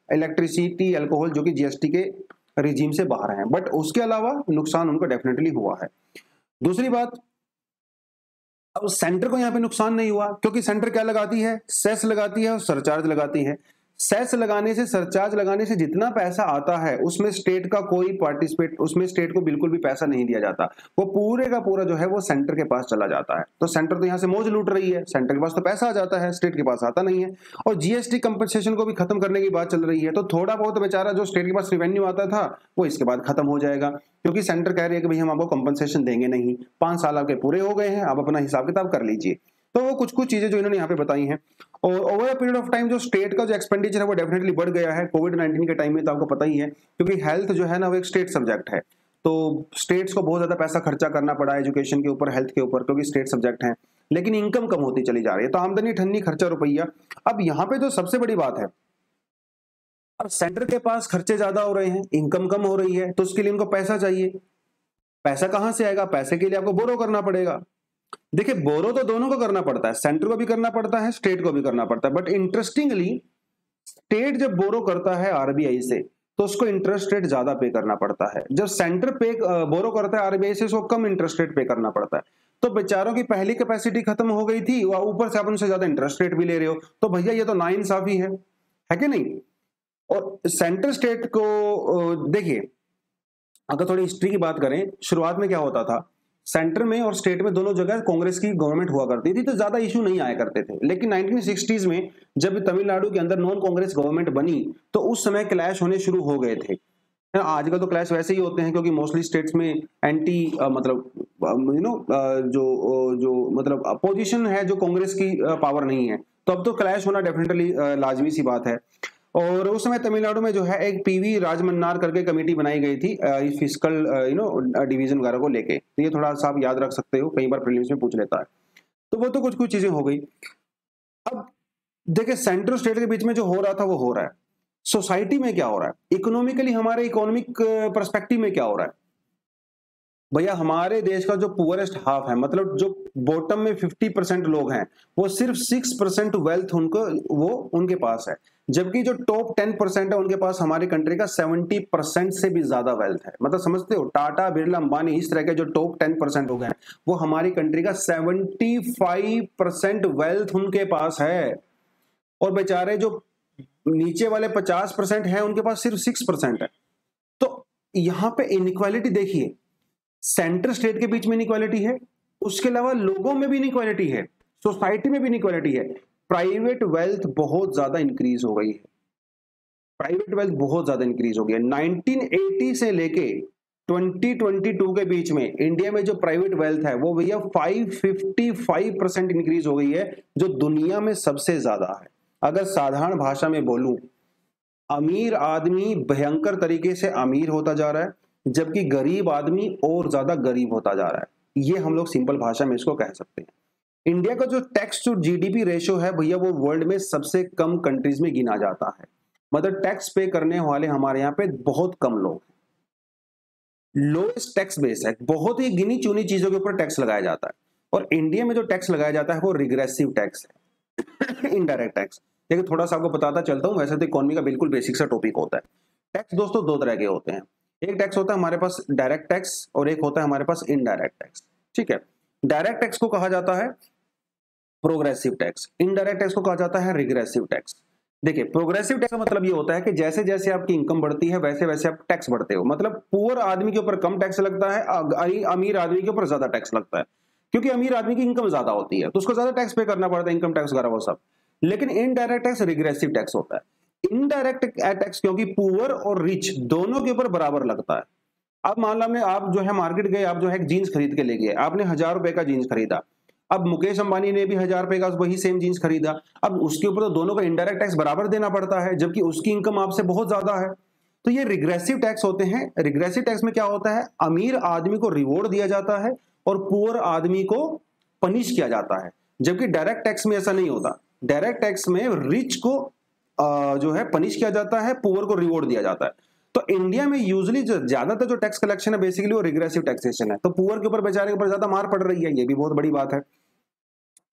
इलेक्ट्रिसिटी, अल्कोहल जो कि जीएसटी के रिजीम से बाहर हैं, बट उसके अलावा नुकसान उनको डेफिनेटली हुआ है। दूसरी बात, अब सेंटर को यहाँ पे नुकसान नहीं हुआ क्योंकि सेंटर क्या लगाती है, सेस लगाती है और सरचार्ज लगाती है। सेस लगाने से, सरचार्ज लगाने से जितना पैसा आता है उसमें स्टेट का कोई पार्टिसिपेट, उसमें स्टेट को बिल्कुल भी पैसा नहीं दिया जाता, वो पूरे का पूरा जो है वो सेंटर के पास चला जाता है। तो सेंटर तो यहाँ से मौज लूट रही है, सेंटर के पास तो पैसा आ जाता है, स्टेट के पास आता नहीं है। और जीएसटी कंपनसेशन को भी खत्म करने की बात चल रही है, तो थोड़ा बहुत बेचारा जो स्टेट के पास रेवेन्यू आता था वो इसके बाद खत्म हो जाएगा, क्योंकि सेंटर कह रही है कि भाई हम आपको कंपनसेशन देंगे नहीं, 5 साल आपके पूरे हो गए हैं, आप अपना हिसाब किताब कर लीजिए। तो वो कुछ कुछ चीजें जो इन्होंने यहाँ पे बताई हैं। और over a period of time जो स्टेट का जो एक्सपेंडिचर है वो डेफिनेटली बढ़ गया है कोविड-19 के टाइम में, तो आपको पता ही है, क्योंकि हेल्थ जो है ना वो एक स्टेट सब्जेक्ट है, तो स्टेट्स को बहुत ज्यादा पैसा खर्चा करना पड़ा एजुकेशन के ऊपर, हेल्थ के ऊपर, क्योंकि स्टेट सब्जेक्ट है, लेकिन इनकम कम होती चली जा रही है, तो आमदनी ठन्नी खर्चा रुपया। अब यहाँ पे जो सबसे बड़ी बात है, अब सेंटर के पास खर्चे ज्यादा हो रहे हैं, इनकम कम हो रही है, तो उसके लिए इनको पैसा चाहिए। पैसा कहां से आएगा? पैसे के लिए आपको बोरो करना पड़ेगा। देखिए, बोरो तो दोनों को करना पड़ता है, सेंटर को भी करना पड़ता है, स्टेट को भी करना पड़ता है, बट इंटरेस्टिंगली स्टेट जब बोरो करता है आरबीआई से तो उसको इंटरेस्ट रेट ज्यादा पे करना पड़ता है। जब सेंटर पे बोरो करता है आरबीआई से, उसको कम इंटरेस्ट रेट पे करना पड़ता है। तो बेचारों की पहली कैपेसिटी खत्म हो गई थी, वह ऊपर से आप उनसे ज्यादा इंटरेस्ट रेट भी ले रहे हो, तो भैया ये तो नाइंसाफी है कि नहीं? और सेंटर स्टेट को देखिए, अगर थोड़ी हिस्ट्री की बात करें, शुरुआत में क्या होता था, सेंटर में और स्टेट में दोनों जगह कांग्रेस की गवर्नमेंट हुआ करती थी, तो ज्यादा इशू नहीं आया करते थे। लेकिन 1960s में जब तमिलनाडु के अंदर नॉन कांग्रेस गवर्नमेंट बनी, तो उस समय क्लैश होने शुरू हो गए थे। आजकल तो क्लैश वैसे ही होते हैं, क्योंकि मोस्टली स्टेट्स में एंटी मतलब जो मतलब अपोजिशन है, जो कांग्रेस की पावर नहीं है, तो अब तो क्लैश होना डेफिनेटली लाजमी सी बात है। और उस समय तमिलनाडु में जो है एक पीवी राजमन्नार करके कमेटी बनाई गई थी फिस्कल डिवीजन वगैरह को लेके, तो ये थोड़ा सा आप याद रख सकते हो, कई बार प्रीलिम्स में पूछ लेता है। तो वो तो कुछ कुछ चीजें हो गई। अब देखिए, सेंट्रल स्टेट के बीच में जो हो रहा था वो हो रहा है, सोसाइटी में क्या हो रहा है, इकोनॉमिकली हमारे इकोनॉमिक पर्सपेक्टिव में क्या हो रहा है। भैया, हमारे देश का जो पुअरेस्ट हाफ है, मतलब जो बॉटम में 50% लोग हैं, वो सिर्फ 6% वेल्थ उनको वो उनके पास है, जबकि जो टॉप 10% है उनके पास हमारी कंट्री का 70% से भी ज्यादा वेल्थ है। मतलब समझते हो, टाटा, बिरला, अंबानी, इस तरह के जो टॉप 10% लोग हैं, वो हमारी कंट्री का 75% वेल्थ उनके पास है। और बेचारे जो नीचे वाले 50% हैं, उनके पास सिर्फ 6% है। तो यहां पे इनइक्वालिटी देखिए, सेंटर स्टेट के बीच में इनइक्वालिटी है, उसके अलावा लोगों में भी इनइक्वालिटी है, सोसाइटी में भी इनइक्वालिटी है। प्राइवेट वेल्थ बहुत ज्यादा इंक्रीज हो गई है, प्राइवेट वेल्थ बहुत ज्यादा इंक्रीज हो गई है। 1980 से लेके 2022 के बीच में इंडिया में जो प्राइवेट वेल्थ है वो भैया 555% इंक्रीज हो गई है, जो दुनिया में सबसे ज्यादा है। अगर साधारण भाषा में बोलूं, अमीर आदमी भयंकर तरीके से अमीर होता जा रहा है, जबकि गरीब आदमी और ज्यादा गरीब होता जा रहा है। ये हम लोग सिंपल भाषा में इसको कह सकते हैं। इंडिया का जो टैक्स टू जीडीपी रेशियो है भैया, वो वर्ल्ड में सबसे कम कंट्रीज में गिना जाता है। मतलब टैक्स पे करने वाले हमारे यहाँ पे बहुत कम लोग हैं, लोएस्ट टैक्स बेस है, बहुत ही गिनी चुनी चीजों के ऊपर टैक्स लगाया जाता है। और इंडिया में जो टैक्स लगाया जाता है वो रिग्रेसिव टैक्स है, इनडायरेक्ट टैक्स। देखिए, थोड़ा सा आपको बताता चलता हूँ, वैसे तो इकोनॉमी का बिल्कुल बेसिक सा टॉपिक होता है। टैक्स दोस्तों दो तरह के होते हैं, एक टैक्स होता है हमारे पास डायरेक्ट टैक्स और एक होता है हमारे पास इनडायरेक्ट टैक्स। ठीक है, डायरेक्ट टैक्स को कहा जाता है प्रोग्रेसिव टैक्स, इनडायरेक्ट टैक्स को कहा जाता है रिग्रेसिव टैक्स। देखिए, प्रोग्रेसिव टैक्स का मतलब ये होता है कि जैसे जैसे आपकी इनकम बढ़ती है वैसे वैसे आप टैक्स बढ़ते हो। मतलब पुअर आदमी के ऊपर कम टैक्स लगता है, अमीर आदमी के ऊपर ज्यादा टैक्स लगता है, क्योंकि अमीर आदमी की इनकम ज्यादा होती है तो उसको ज्यादा टैक्स पे करना पड़ता है, इनकम टैक्स वगैरह वो सब। लेकिन इनडायरेक्ट टैक्स रिग्रेसिव टैक्स होता है। इनडायरेक्ट टैक्स क्योंकि पुअर और रिच दोनों के ऊपर बराबर लगता है। अब मान लो आप जो है मार्केट गए, आप जो है जीन्स खरीद के ले गए, आपने 1000 रुपए का जीन्स खरीदा। अब मुकेश अंबानी ने भी 1000 रुपए का वही सेम जीन्स खरीदा। अब उसके ऊपर तो दोनों का इनडायरेक्ट टैक्स बराबर देना पड़ता है, जबकि उसकी इनकम आपसे बहुत ज्यादा है। तो ये रिग्रेसिव टैक्स होते हैं। रिग्रेसिव टैक्स में क्या होता है, अमीर आदमी को रिवॉर्ड दिया जाता है और पुअर आदमी को पनिश किया जाता है, जबकि डायरेक्ट टैक्स में ऐसा नहीं होता। डायरेक्ट टैक्स में रिच को जो है पनिश किया जाता है, पुअर को रिवॉर्ड दिया जाता है। तो इंडिया में यूजुअली ज्यादातर जो टैक्स कलेक्शन है बेसिकली वो रिग्रेसिव टैक्सेशन है, तो पुअर के ऊपर बेचारे के ऊपर ज्यादा मार पड़ रही है, ये भी बहुत बड़ी बात है।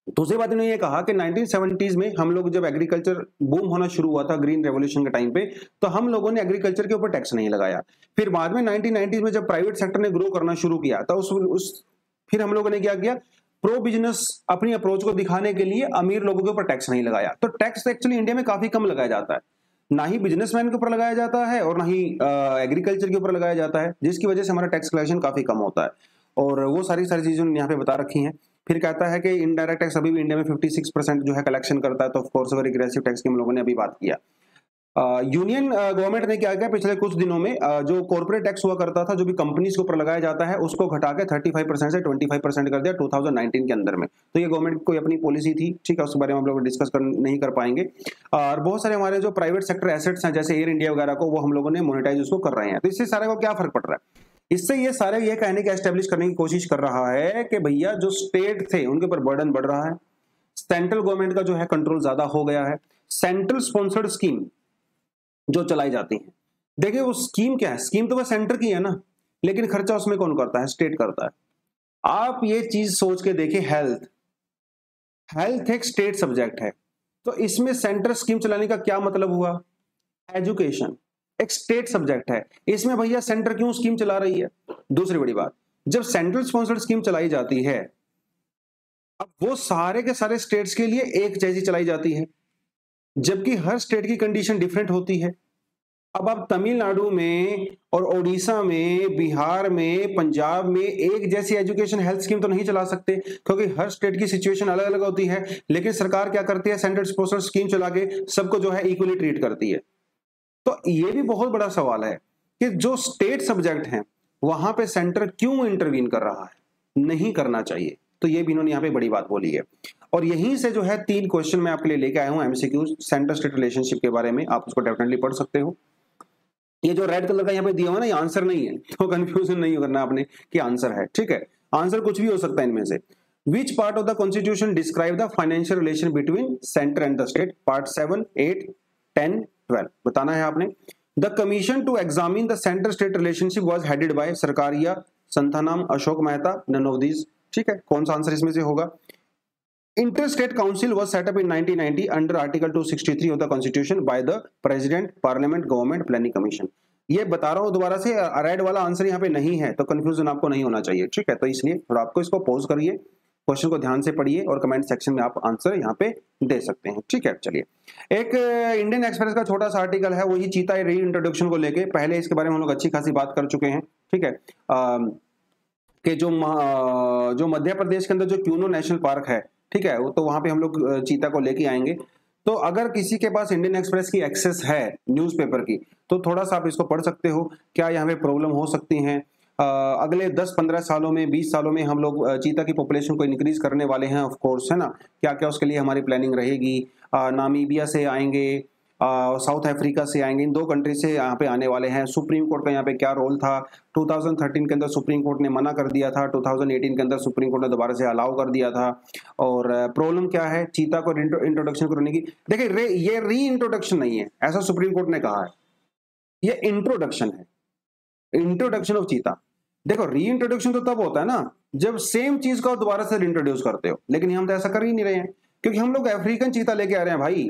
दूसरी बात इन्होंने ये कहा कि 1970s में हम लोग जब एग्रीकल्चर बूम होना शुरू हुआ था ग्रीन रेवोल्यूशन के टाइम पे, तो हम लोगों ने एग्रीकल्चर के ऊपर टैक्स नहीं लगाया। फिर बाद में 1990s में जब प्राइवेट सेक्टर ने ग्रो करना शुरू किया तो फिर हम लोगों ने क्या किया, प्रो बिजनेस अपनी अप्रोच को दिखाने के लिए अमीर लोगों के ऊपर टैक्स नहीं लगाया। तो टैक्स एक्चुअली इंडिया में काफी कम लगाया जाता है, ना ही बिजनेसमैन के ऊपर लगाया जाता है और ना ही एग्रीकल्चर के ऊपर लगाया जाता है, जिसकी वजह से हमारा टैक्स कलेक्शन काफी कम होता है। और वो सारी चीजें यहाँ पे बता रखी हैं। फिर कहता है कि इनडायरेक्ट टैक्स अभी भी इंडिया में 56% जो है कलेक्शन करता है, तो ऑफ कोर्स अगर रिग्रेसिव टैक्स की हम लोगों ने अभी बात किया। यूनियन गवर्नमेंट ने क्या किया पिछले कुछ दिनों में, जो कॉर्पोरेट टैक्स हुआ करता था जो भी कंपनीज के ऊपर लगाया जाता है, उसको घटा के 35% से 25% कर दिया 2019 के अंदर में। तो ये गवर्नमेंट की अपनी पॉलिसी थी, ठीक है, उसके बारे में हम लोग डिस्कस नहीं कर पाएंगे। और बहुत सारे हमारे जो प्राइवेट सेक्टर एसेट्स हैं जैसे एयर इंडिया वगैरह को, वो हम लोगों ने मोनेटाइज उसको कर रहे हैं। तो इससे सारे को क्या फर्क पड़ रहा है, इससे ये सारे ये कहने की एस्टेब्लिश करने की कोशिश कर रहा है कि भैया जो स्टेट थे उनके ऊपर बर्डन बढ़ रहा है, सेंट्रल गवर्नमेंट का जो है कंट्रोल ज्यादा हो गया है। सेंट्रल स्पॉन्सर्ड स्कीम जो चलाई जाती है, देखिए वो स्कीम क्या है, स्कीम तो वह सेंटर की है ना, लेकिन खर्चा उसमें कौन करता है, स्टेट करता है। आप ये चीज सोच के देखिए, हेल्थ एक स्टेट सब्जेक्ट है, तो इसमें सेंटर स्कीम चलाने का क्या मतलब हुआ। एजुकेशन एक स्टेट सब्जेक्ट है, इसमें भैया सेंटर क्यों स्कीम चला रही है। दूसरी बड़ी बात, जब सेंट्रल स्पॉन्सर्ड स्कीम चलाई जाती है, अब वो सारे के सारे स्टेट्स के लिए एक जैसी चलाई जाती है, जबकि हर स्टेट की कंडीशन डिफरेंट होती है। अब आप तमिलनाडु में और ओडिशा में, बिहार में, पंजाब में एक जैसी एजुकेशन हेल्थ स्कीम तो नहीं चला सकते, क्योंकि हर स्टेट की सिचुएशन अलग अलग होती है। लेकिन सरकार क्या करती है, सेंट्रल स्पॉन्सर्ड स्कीम चला के सबको जो है इक्वली ट्रीट करती है। तो ये भी बहुत बड़ा सवाल है कि जो स्टेट सब्जेक्ट हैं वहां पे सेंटर क्यों इंटरवीन कर रहा है, नहीं करना चाहिए। तो ये भी इन्होंने यहाँ पे बड़ी बात बोली है। और यहीं से जो है 3 क्वेश्चन मैं आपके लिए लेके आया हूं एमसीक्यू सेंटर स्टेट रिलेशनशिप के बारे में, आप उसको डेफिनेटली पढ़ सकते हो। ये जो रेड कलर का यहाँ पे दिया हुआ ना, ये आंसर नहीं है, तो कंफ्यूजन नहीं करना आपने कि आंसर है, ठीक है, आंसर कुछ भी हो सकता है इनमें से। Which part of the constitution describe the financial relation between centre and the state, part 7, 8, 10, 12 बताना है आपने। The commission to examine the centre state relationship was headed by Sarkaria, Santhanam, Ashok Mehta, none of these, ठीक है, कौन सा आंसर इसमें से होगा। Interstate Council was set up in 1990 under Article 263 of the Constitution by the President, Parliament, Government Planning Commission। ये बता रहा हूं दोबारा से, रेड वाला आंसर यहाँ पे नहीं है, तो कंफ्यूजन आपको नहीं होना चाहिए, ठीक है। तो इसलिए थोड़ा आपको इसको पॉज करिए, क्वेश्चन को ध्यान से पढ़िए और कमेंट सेक्शन में आप आंसर यहाँ पे दे सकते हैं, ठीक है। चलिए, एक इंडियन एक्सप्रेस का छोटा सा आर्टिकल है, वही चीता री इंट्रोडक्शन को लेके, पहले इसके बारे में हम लोग अच्छी खासी बात कर चुके हैं, ठीक है। कि जो मध्य प्रदेश के अंदर जो क्यूनो नेशनल पार्क है, ठीक है, वो तो वहां पे हम लोग चीता को लेके आएंगे। तो अगर किसी के पास इंडियन एक्सप्रेस की एक्सेस है न्यूज़पेपर की, तो थोड़ा सा आप इसको पढ़ सकते हो, क्या यहाँ पे प्रॉब्लम हो सकती हैं। अगले 10-15 सालों में, 20 सालों में हम लोग चीता की पॉपुलेशन को इंक्रीज करने वाले हैं, ऑफ कोर्स, है ना, क्या क्या उसके लिए हमारी प्लानिंग रहेगी। नामीबिया से आएंगे, साउथ अफ्रीका से आएंगे, इन 2 कंट्री से यहाँ पे आने वाले हैं। सुप्रीम कोर्ट का यहाँ पे क्या रोल था, 2013 के अंदर सुप्रीम कोर्ट ने मना कर दिया था, 2018 के अंदर सुप्रीम कोर्ट ने दोबारा से अलाउ कर दिया था। और प्रॉब्लम क्या है, चीता को इंट्रोडक्शन करने की, देखिए ये री इंट्रोडक्शन नहीं है, ऐसा सुप्रीम कोर्ट ने कहा है, ये इंट्रोडक्शन है, इंट्रोडक्शन ऑफ चीता। देखो, री इंट्रोडक्शन तो तब होता है ना जब सेम चीज को दोबारा से इंट्रोड्यूस करते हो, लेकिन हम तो ऐसा कर ही नहीं रहे हैं, क्योंकि हम लोग अफ्रीकन चीता लेके आ रहे हैं भाई।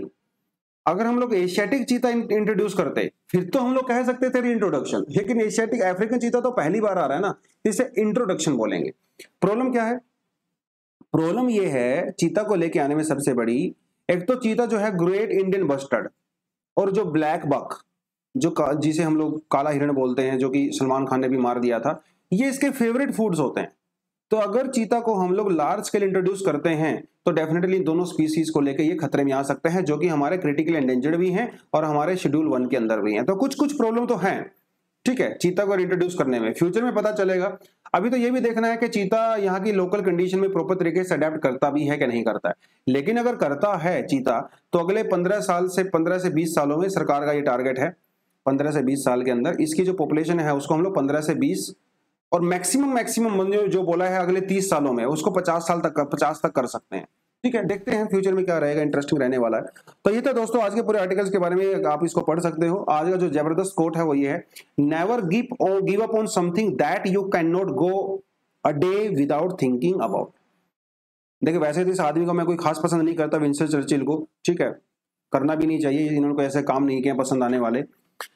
अगर हम लोग एशियाटिक चीता इंट्रोड्यूस करते फिर तो हम लोग कह सकते थे इंट्रोडक्शन, लेकिन एशियाटिक अफ्रीकन चीता तो पहली बार आ रहा है ना, इसे इंट्रोडक्शन बोलेंगे। प्रॉब्लम क्या है, प्रॉब्लम ये है चीता को लेके आने में सबसे बड़ी, एक तो चीता जो है ग्रेट इंडियन बस्टर्ड, और जो ब्लैक बक, जो जिसे हम लोग काला हिरण बोलते हैं, जो कि सलमान खान ने भी मार दिया था, ये इसके फेवरेट फूड्स होते हैं। तो अगर चीता को हम लोग लार्ज स्केल इंट्रोड्यूस करते हैं, तो डेफिनेटली दोनों स्पीसीज को लेकर ये खतरे में आ सकते हैं, जो कि हमारे क्रिटिकली एंडेंजर्ड भी हैं और हमारे शेड्यूल 1 के अंदर भी हैं। तो कुछ कुछ प्रॉब्लम तो हैं, ठीक है, चीता को इंट्रोड्यूस करने में। फ्यूचर में पता चलेगा। अभी तो ये भी देखना है कि चीता यहाँ की लोकल कंडीशन में प्रॉपर तरीके से अडेप्ट करता भी है कि नहीं करता है। लेकिन अगर करता है चीता, तो अगले 15 से 20 सालों में सरकार का ये टारगेट है, 15 से 20 साल के अंदर इसकी जो पॉपुलेशन है उसको हम लोग 15 से 20 और मैक्सिमम जो बोला है अगले 30 सालों में उसको 50 तक कर सकते हैं, ठीक है। देखते हैं फ्यूचर में क्या रहेगा, इंटरेस्टिंग रहने वाला है। तो ये था दोस्तों आज के पूरे आर्टिकल्स के बारे में, आप इसको पढ़ सकते हो। आज का जो जबरदस्त कोट है वो ये है, never give up on something that you can not go a day without thinking about. देखिए वैसे तो इस आदमी को मैं कोई खास पसंद नहीं करता, विंस्टन चर्चिल को, ठीक है, करना भी नहीं चाहिए, इन्होंने कोई ऐसे काम नहीं किए पसंद आने वाले।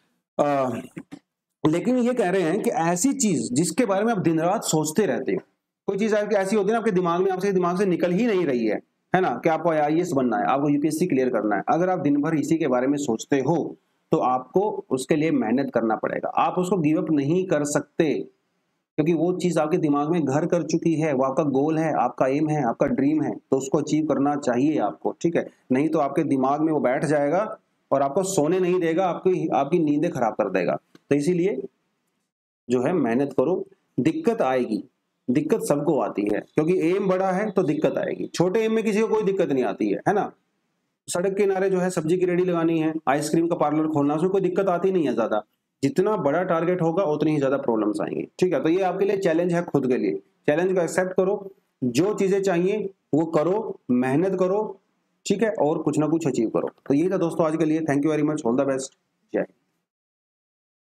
लेकिन ये कह रहे हैं कि ऐसी चीज जिसके बारे में आप दिन रात सोचते रहते हो, कोई चीज आपकी ऐसी होती है ना आपके दिमाग में, आपसे दिमाग से निकल ही नहीं रही है ना, कि आपको IAS बनना है, आपको UPSC क्लियर करना है, अगर आप दिन भर इसी के बारे में सोचते हो तो आपको उसके लिए मेहनत करना पड़ेगा, आप उसको गिव अप नहीं कर सकते, क्योंकि वो चीज आपके दिमाग में घर कर चुकी है, वो आपका गोल है, आपका एम है, आपका ड्रीम है, तो उसको अचीव करना चाहिए आपको, ठीक है, नहीं तो आपके दिमाग में वो बैठ जाएगा और आपको सोने नहीं देगा, आपकी नींदें खराब कर देगा। तो इसीलिए जो है मेहनत करो, दिक्कत आएगी, दिक्कत सबको आती है, क्योंकि एम बड़ा है तो दिक्कत आएगी, छोटे एम में किसी को कोई दिक्कत नहीं आती है ना। सड़क के किनारे जो है सब्जी की रेडी लगानी है, आइसक्रीम का पार्लर खोलना, उसमें कोई दिक्कत आती नहीं है ज्यादा, जितना बड़ा टारगेट होगा उतनी ही ज्यादा प्रॉब्लम्स आएंगी, ठीक है। तो ये आपके लिए चैलेंज है, खुद के लिए चैलेंज को एक्सेप्ट करो, जो चीजें चाहिए वो करो, मेहनत करो, ठीक है, और कुछ ना कुछ अचीव करो। तो ये था दोस्तों आज के लिए, thank you very much, all the best, जय।